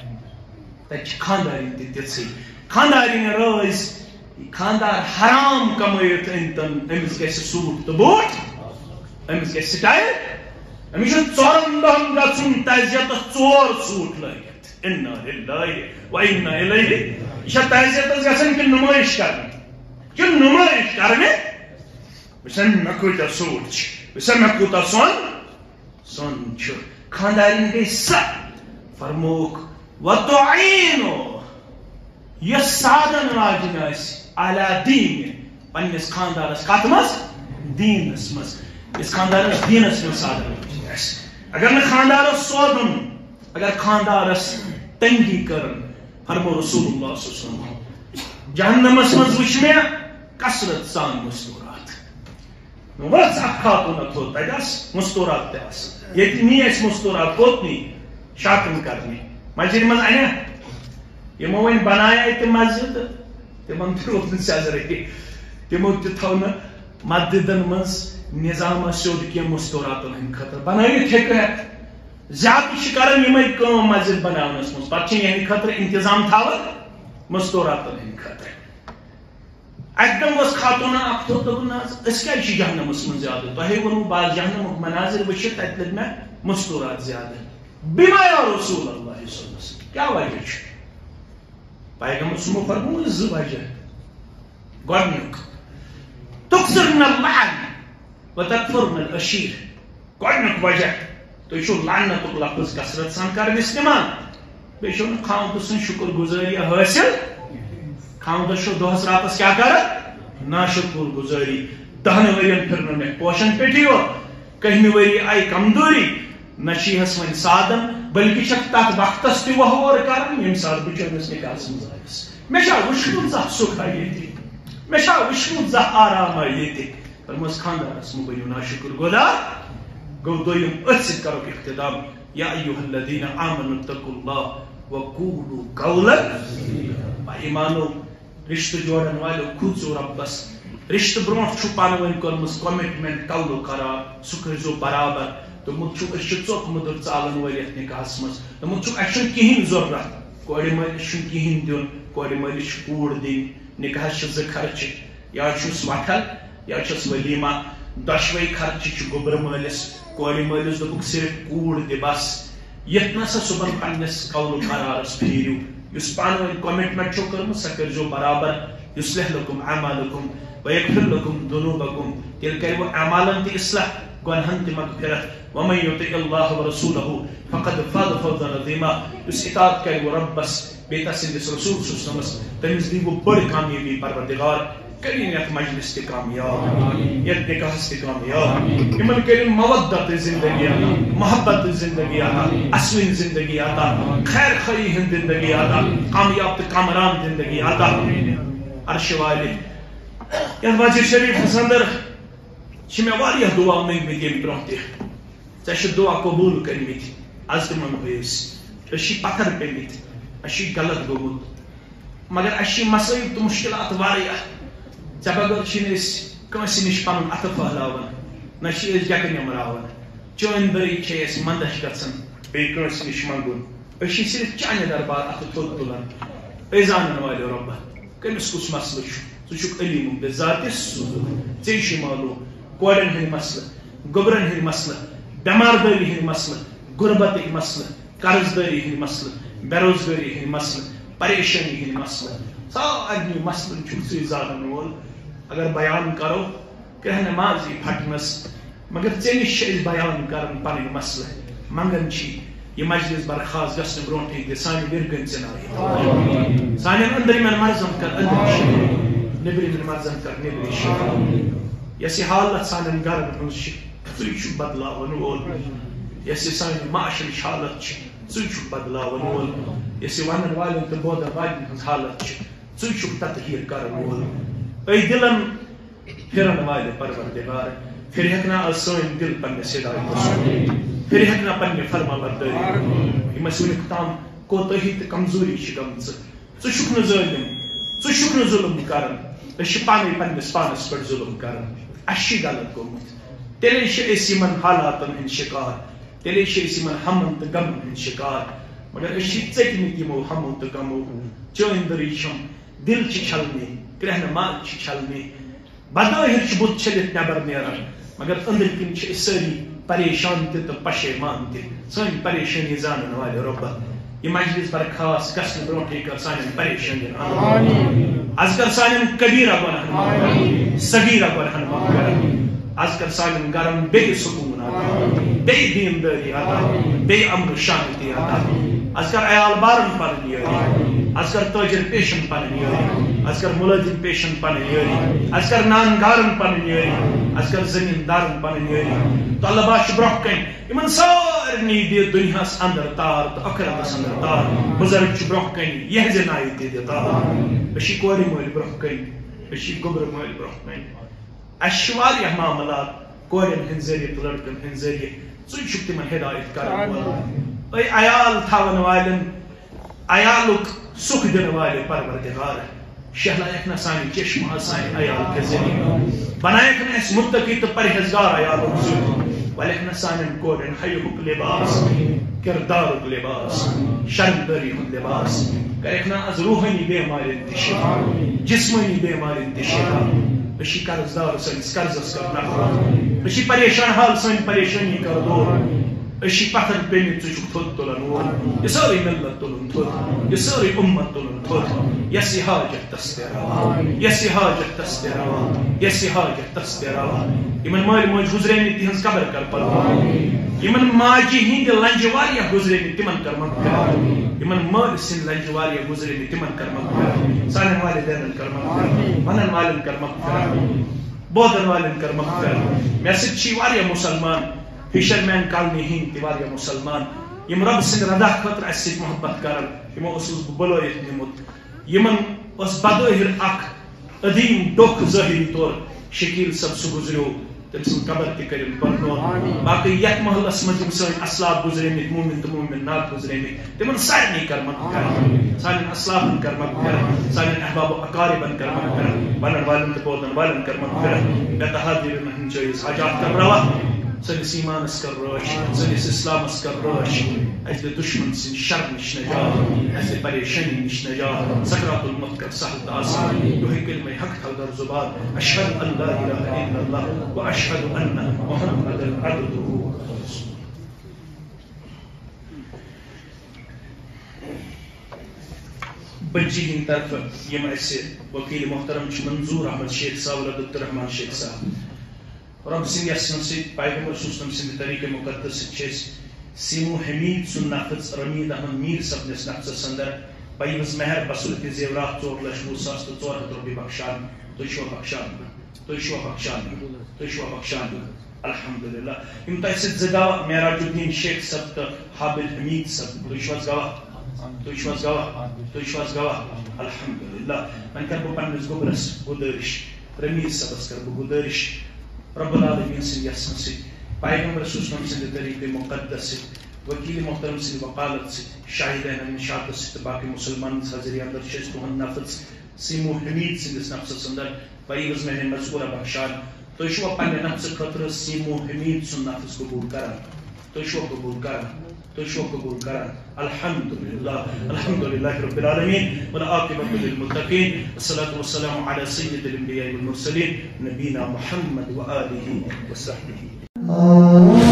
تک خاندارین تہ تیتھسے خاندارین روز خاندار حرام کمائت انتن امس گژھِ سوٹ تو بوٹ امس گژھِ سٹائل امس ژورن دہن گژھن تعزیت ژور سوٹ لٲگِتھ انا للہ و انا الیہ یہ چھا تعزیت گژھن کہ نمائش کرنہِ کہ نمائش کرنہِ وچھن مے کوٗتاہ سوٹ چھِ وچھن مے کوٗتاہ سۄن سۄن چھُ خاندارین گٔے سہ فرمووُکھ وتعینوا یس سادن واجن علی دین پنس خاندانس کت مز دینس مز اس خاندانس دینس مز سادن واجن اگر نہ خاندانس سودن اگر خاندانس تنگی کرن فرمو رسول اللہ صلی اللہ علیہ وسلم جہنمس مز وچھ میں کثرت سان مستورات وس اخ خاتون تھو تس مستورات تس یہ نی اس مستورات کوت نی شاپنگ کرنی مسجد مز انا یمو ون بنایا تہ مسجد تمن روز نہ سیزرے تمو تہ تھو نہ مسجدن مز نظام سیود کی مستوراتن ہند خاطر بنائت ہیکہ زیادہ کران یمے کام مسجد بناونس مز پتہ یہند خاطر انتظام تھاون مستوراتن ہند خاطر اکدم اس خاتون اخ تو دپن اس کیا چھ جہنمس مز زیادہ تہ ونو بعض جہنمک مناظر وچھت تت لگ مے مستورات زیادہ بما یا رسول اللہ صلی اللہ علیہ وسلم کیا وجہ چھ پیغمبر سمو فرمون ز وجہ گۄڈنیُک تکثرن اللعن وتکفرن الاشیر گۄڈنیُک وجہ تُہۍ چھُو لعنتُک لفظ کثرت سان کران استعمال بیٚیہِ چھُو نہٕ خاوندٕ سٕنٛز شُکر گُزٲری حٲصِل خاوندس چھُ دۄہس راتس کیٛاہ کران ناشکر گُزٲری دہن ؤرین پھِر نہٕ مےٚ پوشن پیٚٹھی یوت کٔہمہِ ؤری آیہِ کمزوری نہ چھِہس وۄنۍ سادن بلکہ چھکھ تتھ وقتس تہِ وہور کران ییٚمہِ ساتہٕ بہٕ چٲنِس نکاحس منٛز آیس مےٚ چھا وٕچھمُت زانٛہہ سُکھا ییٚتہِ مےٚ چھا وٕچھمُت زانٛہہ آراما ییٚتہِ فرمٲس خاندارس مہٕ بٔنِو ناشکر گُزار گوٚو دوٚیِم أتھۍ سۭتۍ کروکھ اختتام یا ایُہا الذین آمنوا اتقوا اللہ وقولوا قولا ایمانو رشتہٕ جوڑن والو کھوٗژِو رۄبس رشتہٕ برونٛٹھ چھُ پانہٕ ؤنۍ کٔرمٕژ کمٹمنٹ قولو قرار سُہ کٔرۍزیو برابر دوٚپمُت چھُکھ أسۍ چھِ ژوٚک مٔدٕر ژالن وٲلۍ یتھ نکاحس منٛز دوٚپمُت چھُکھ اَسہِ چھُنہٕ کِہیٖنۍ ضروٗرت کورِ مٲلِس چھُنہٕ کِہیٖنۍ دیُن کورِ مٲلِس چھِ کوٗر دِنۍ نکاحس چھِ زٕ خرچہِ یا چھُس وٹھل یا چھُس ولیٖما دۄشوے خرچہِ چھِ گوٚبرٕ مٲلِس کورِ مٲلِس دوٚپُکھ صرف کوٗر دِ بس یتھ نسا صُبحن پننِس قولو قرارس پھیٖرِو یُس پانہٕ ؤنۍ کمٹمنٹ چھو کٔرمٕژ سۄ کٔرۍزیو برابر یُصلح لکم اعمالکم ویغفر لکم ذنوبکم تیٚلہِ کَرِوٕ اعمالن تہِ اصلاح گۄنہن تہِ مغفرت ومن یطع اللہ ورسولہ فقد فاز فوزا عظیما یُس اطاعت کرِ رۄبس بیٚیہِ تسٕنٛدِس رسول صلی اللہ علیہ وسلم تٔمِس دِیِو بٔڑ کامیٲبی پروردگار کٔرِنۍ یتھ مجلس تہِ کامیاب یتھ نکاحس تہِ کامیاب یِمن کٔرِنۍ مودت زندگی عطا محبت زندگی عطا اصوٕنۍ زندگی عطا خیر خٲری ہٕنٛز زندگی عطا کامیاب تہٕ کامران زندگی عطا عرشِ والہِ یتھ مسجد شریفس اندر چھِ مےٚ واریاہ دعا منٛگمٕتۍ ییٚمہِ برونٛہہ تہِ ژےٚ چھِ دعا قبوٗل کٔرمٕتۍ آز تہِ منٛگو أسۍ أسۍ چھِ پتھر پیٚمٕتۍ اَسہِ چھُ غلط گوٚمُت مگر اَسہِ چھِ مسٲیِل تہٕ مُشکلات واریاہ ژےٚ بغٲر چھِنہٕ أسۍ کٲنٛسہِ نِش پنُن اَتھٕ پھٔہلاوان نہ چھِ أسۍ گٮ۪کہٕ نٮ۪مراوان چٲنۍ بٔری چھے اَسہِ منٛدچھ گژھان بیٚیہِ کٲنٛسہِ نِش منٛگُن أسۍ چھِ صرف چانہِ دربار اَتھٕ تھوٚد تُلان أسۍ زانن والٮ۪و رۄبا کٔمِس کُس مسلہٕ چھُ ژٕ چھُکھ علیٖم بِذاتِس ژےٚ چھُے معلوٗم کورٮ۪ن ہٕنٛدۍ مسلہٕ گوٚبرن ہٕنٛدۍ مسلہٕ بٮ۪ماردٲری ہٕنٛدۍ مسلہٕ غُربتٕکۍ مسلہٕ قرضدٲری ہٕنٛدۍ مسلہٕ بے روزگٲری ہٕنٛدۍ مسلہٕ پریشٲنی ہٕنٛدۍ مسلہٕ سارنٕے مسلن چھُکھ ژٕے زانن وول اگر بیان کرو کینٛہہ نٮ۪ماز یی پھٹنس مگر ژےٚ نِش چھِ أسۍ بیان کران پنٕنۍ مسلہٕ منگان چھی یہ مجلس برخاست گژھنہٕ برونٛٹھٕے دِ سانہِ وِرگن ژِنایہِ سانٮ۪ن أنٛدرِمٮ۪ن مرزن کر أنٛدرِم شفا نیٚبرِمٮ۪ن مرزن کر نیٚبرِ شفا یۄس یہِ حالت سانٮ۪ن گرن ہٕنٛز چھِ ژٕے چھُکھ بدلاون وول یۄس یہِ سانہِ معاشرٕچ حالت چھِ ژٕے چھُکھ بدلاون وول یۄس یہِ ونن والٮ۪ن تہٕ بوزن والٮ۪ن ہٕنٛز حالت چھِ ژٕے چھُکھ تطہیٖر کرن وول أے دِلن پھِرن والہِ پروردگار پھِرِ ہٮ۪کنا آز سٲنۍ دِل پننِس ہدایتس پھِرِ ہٮ۪کنا پننہِ فرما بردٲری یِم اَسہِ وُنیُک تام کوتٲہی تہٕ کمزوری چھِ گٔمژٕ ژٕ چھُکھ نہٕ ظٲلِم ژٕ چھُکھ نہٕ ظُلم کران أسۍ چھِ پانے پننِس پانس پٮ۪ٹھ ظُلم کران اَسہِ چھُ غلط گوٚمُت تیلے چھ أسۍ یمن حالاتن ہٕنٛدۍ شکار تیلے چھ أسۍ یمن ہمن تہٕ غمن ہٕنٛدۍ شکار مگر أسۍ چھِ ژٔٹمٕتۍ یمو ہمو تہٕ غمو چٲنٛدرٕے چھم دل چھ چھلنہِ کرٛہنہٕ مال چھ چھلنہِ بدٲہِر چھ بُتھ چھٔلِتھ نٮ۪بر نیران مگر أنٛدرۍ کِنۍ چھِ أسۍ سٲری پریشان تہِ تہٕ پشیمان تہِ سٲنۍ پریشٲنی زانن والہِ رۄبا یہ مجلس برخاست گژھنہٕ برونٛٹھٕے کر سانٮ۪ن پریشٲنین آز کر سانٮ۪ن کبیرہ گۄنہن مغفرت صغیرہ گۄنہن مغفرت آز کر سانٮ۪ن گرن بیٚیہِ سکوٗن عطا بیٚیہِ دیندٲری عطا بیٚیہِ امن شانتی عطا آز کر عیال بارن پنٕنۍ یٲری آز کر تٲجر پیشن پنٕنۍ یٲری آز کر مُلٲزِم پیشن پنٕنۍ یٲری آز کر نان گارن پنٕنۍ یٲری آز کر زمیٖندارن پنٕنۍ یٲری طلبا چھِ برونٛہہ کَنۍ یِمن سارنٕے دِ دُنیاہس اندر تار تہٕ ٲخرتس اندر تار بُزرگ چھِ برونٛہہ کَنۍ یِہنٛزِ نایہِ تہِ دِ تار أسۍ چھِ کورِ مٲلۍ برونٛہہ کَنۍ أسۍ چھِ گوٚبرٕ مٲلۍ برونٛہہ کَنۍ اَسہِ چھِ واریاہ معاملات کورٮ۪ن ہٕنٛدۍ ذٔریعہٕ تہٕ لڑکن ہٕنٛدۍ ذٔریعہٕ ژٕ چھُکھ تِمن ہدایت کرن وول اے عیال تھاون والٮ۪ن عیالُک سُکھ دِنہٕ والہِ پروردگار شہلایکھ نہ سانہِ چشمہٕ آز سانہِ عیال کے ذریعہٕ بنایکھ نہٕ اَسہِ مُتقی تہٕ پرہیزگار عیالُک ذریعہٕ ولیکھ نہ سانٮ۪ن کورٮ۪ن حیہُک لباس کردارُک لباس شرمدٲری ہُنٛد لباس کریکھ نہ آز روحٲنی بٮ۪مارٮ۪ن تہِ شفا جسمٲنی بٮ۪مارٮ۪ن تہِ شفا أسۍ چھِ قرضدار سٲنِس قرضس کر نفرت أسۍ چھِ پریشان حال سٲنۍ پریشٲنی کر دوٗر أسۍ چھِ پتھر پیٚمٕتۍ ژٕ چھُکھ تھوٚد تُلن وول یہِ سٲرٕے ملت تُلُن تھوٚد یہِ سٲرٕے اُمت تُلُن تھوٚد یس یہِ حاجت تس تہِ روا یس یہِ حاجت تس تہِ روا یس یہِ حاجت تس تہِ روا یمن مٲلۍ مٲج گُزریمٕتۍ تِہنٛز قبر کر پرواہ یمن ماجہِ ہٕنٛدِ لنجہِ واریاہ گُزریمٕتۍ تِمن کر مغفرت یمن مٲلۍ سٕنٛدۍ لنجہِ واریاہ گُزریمٕتۍ تِمن کر مغفرت سانٮ۪ن والدینن کر مغفرت ونن والٮ۪ن کر مغفرت بودن والٮ۪ن کر مغفرت مےٚ سۭتۍ چھِ واریاہ مُسلمان فشر مین کالنی ہٕنٛدۍ تہِ واریاہ مُسلمان یم رۄبہٕ سٕنٛدِ ردا خٲطرٕ اَسہِ سۭتۍ محبت کران یمو اوسُس بہٕ بُلٲیِتھ نِمُت یمن اوس بظٲہِر اکھ عظیٖم ڈوٚکھ ظٲہری طور شکیل صٲب سُہ گُزریو تٔمۍ سٕنٛز قبر تہِ کٔرِن پرنور باقٕے یتھ محلس منٛز یِم سٲنۍ اسلاف گُزریمٕتۍ مومِن تہٕ مومِنات گُزریمٕتۍ تِمن سارنٕے کر مغفرت سانٮ۪ن اسلافن کر مغفرت سانٮ۪ن احباب و اقاربن کر مغفرت ونن والٮ۪ن تہٕ بودن والٮ۪ن کر مغفرت بے تحادیٖرن ہٕنٛدۍ جٲیِز حاجات کر روا سٲنِس ایٖمانس کر رٲچھ سٲنِس اسلامس کر رٲچھ اَسہِ دِ دُشمن سٕنٛدِ شر نِش نجات اَسہِ دِ پریشٲنی نِش نجات سکرات الموت کر سہل تہٕ آسان یِہوٚے کلمہ حق تھاو در زُبان اشہد ان لا الہ الا اللہ واشہد ان محمدًا عبدہ ورسولہ. بچی ہٕنٛدِ طرفہٕ یِم اَسہِ وکیٖل محترم چھِ منظور احمد شیخ صاحب ولد عبدالرحمان شیخ صاحب رب سٕنٛدِ یژھنہٕ سۭتۍ پیغمبر صلی سٕنٛدِ طریٖقہٕ مُقدس سۭتۍ چھِ أسۍ سیمو حمید سُنٛد نفظ رمیٖد احمد میٖر صٲبنِس نفظس اندر پیوز مہر بصورتِ زیورات ژور لچھ وُہ ساس تہٕ ژور ہتھ رۄپیہِ بخشان تُہۍ چھِوا بخشان تُہۍ چھِوا بخشان تُہۍ چھِوا بخشان الحمدللہ یِم تۄہہِ سۭتۍ زٕ گواہ معراج الدین شیخ صٲب تہٕ حابل حمید صٲب تُہۍ چھِو حظ گواہ تُہۍ چھِو حظ گواہ تُہۍ چھِو حظ گواہ الحمدللہ وۄنۍ کرٕ بہٕ پننِس گوٚبرس گُزٲرِش رمیٖر صٲبس کرٕ بہٕ گُزٲرِش رب العالمین سٕنٛدِ یژھنہٕ سۭتۍ پیغمبر صلی اللہ علیہ وسلم سٕنٛدِ طریٖقہٕ مُقدس سۭتۍ وکیٖل محترم سٕنٛدِ وکالت سۭتۍ شاہدین انشااتس سۭتۍ تہٕ باقٕے مُسلمانن حاضری اندر چھِ أسۍ تُہُنٛد نفظ سیمو حمید سٕنٛدِس نفظس اندر پیوز مہر مذکورہ بخشان تُہۍ چھِوا پننہِ نفظہٕ خٲطرٕ سیمو حمید سُنٛد نفظ قبوٗل کران تُہۍ چھِوا قبوٗل کران تُہۍ چھِوا قبوٗل کران الحمدللہ الحمدللہ رب العالمین والعاقبۃ للمتقین والصلاة والسلام علی سید الانبیاء والمرسلین نبینا محمد وآلہ وصحبہ.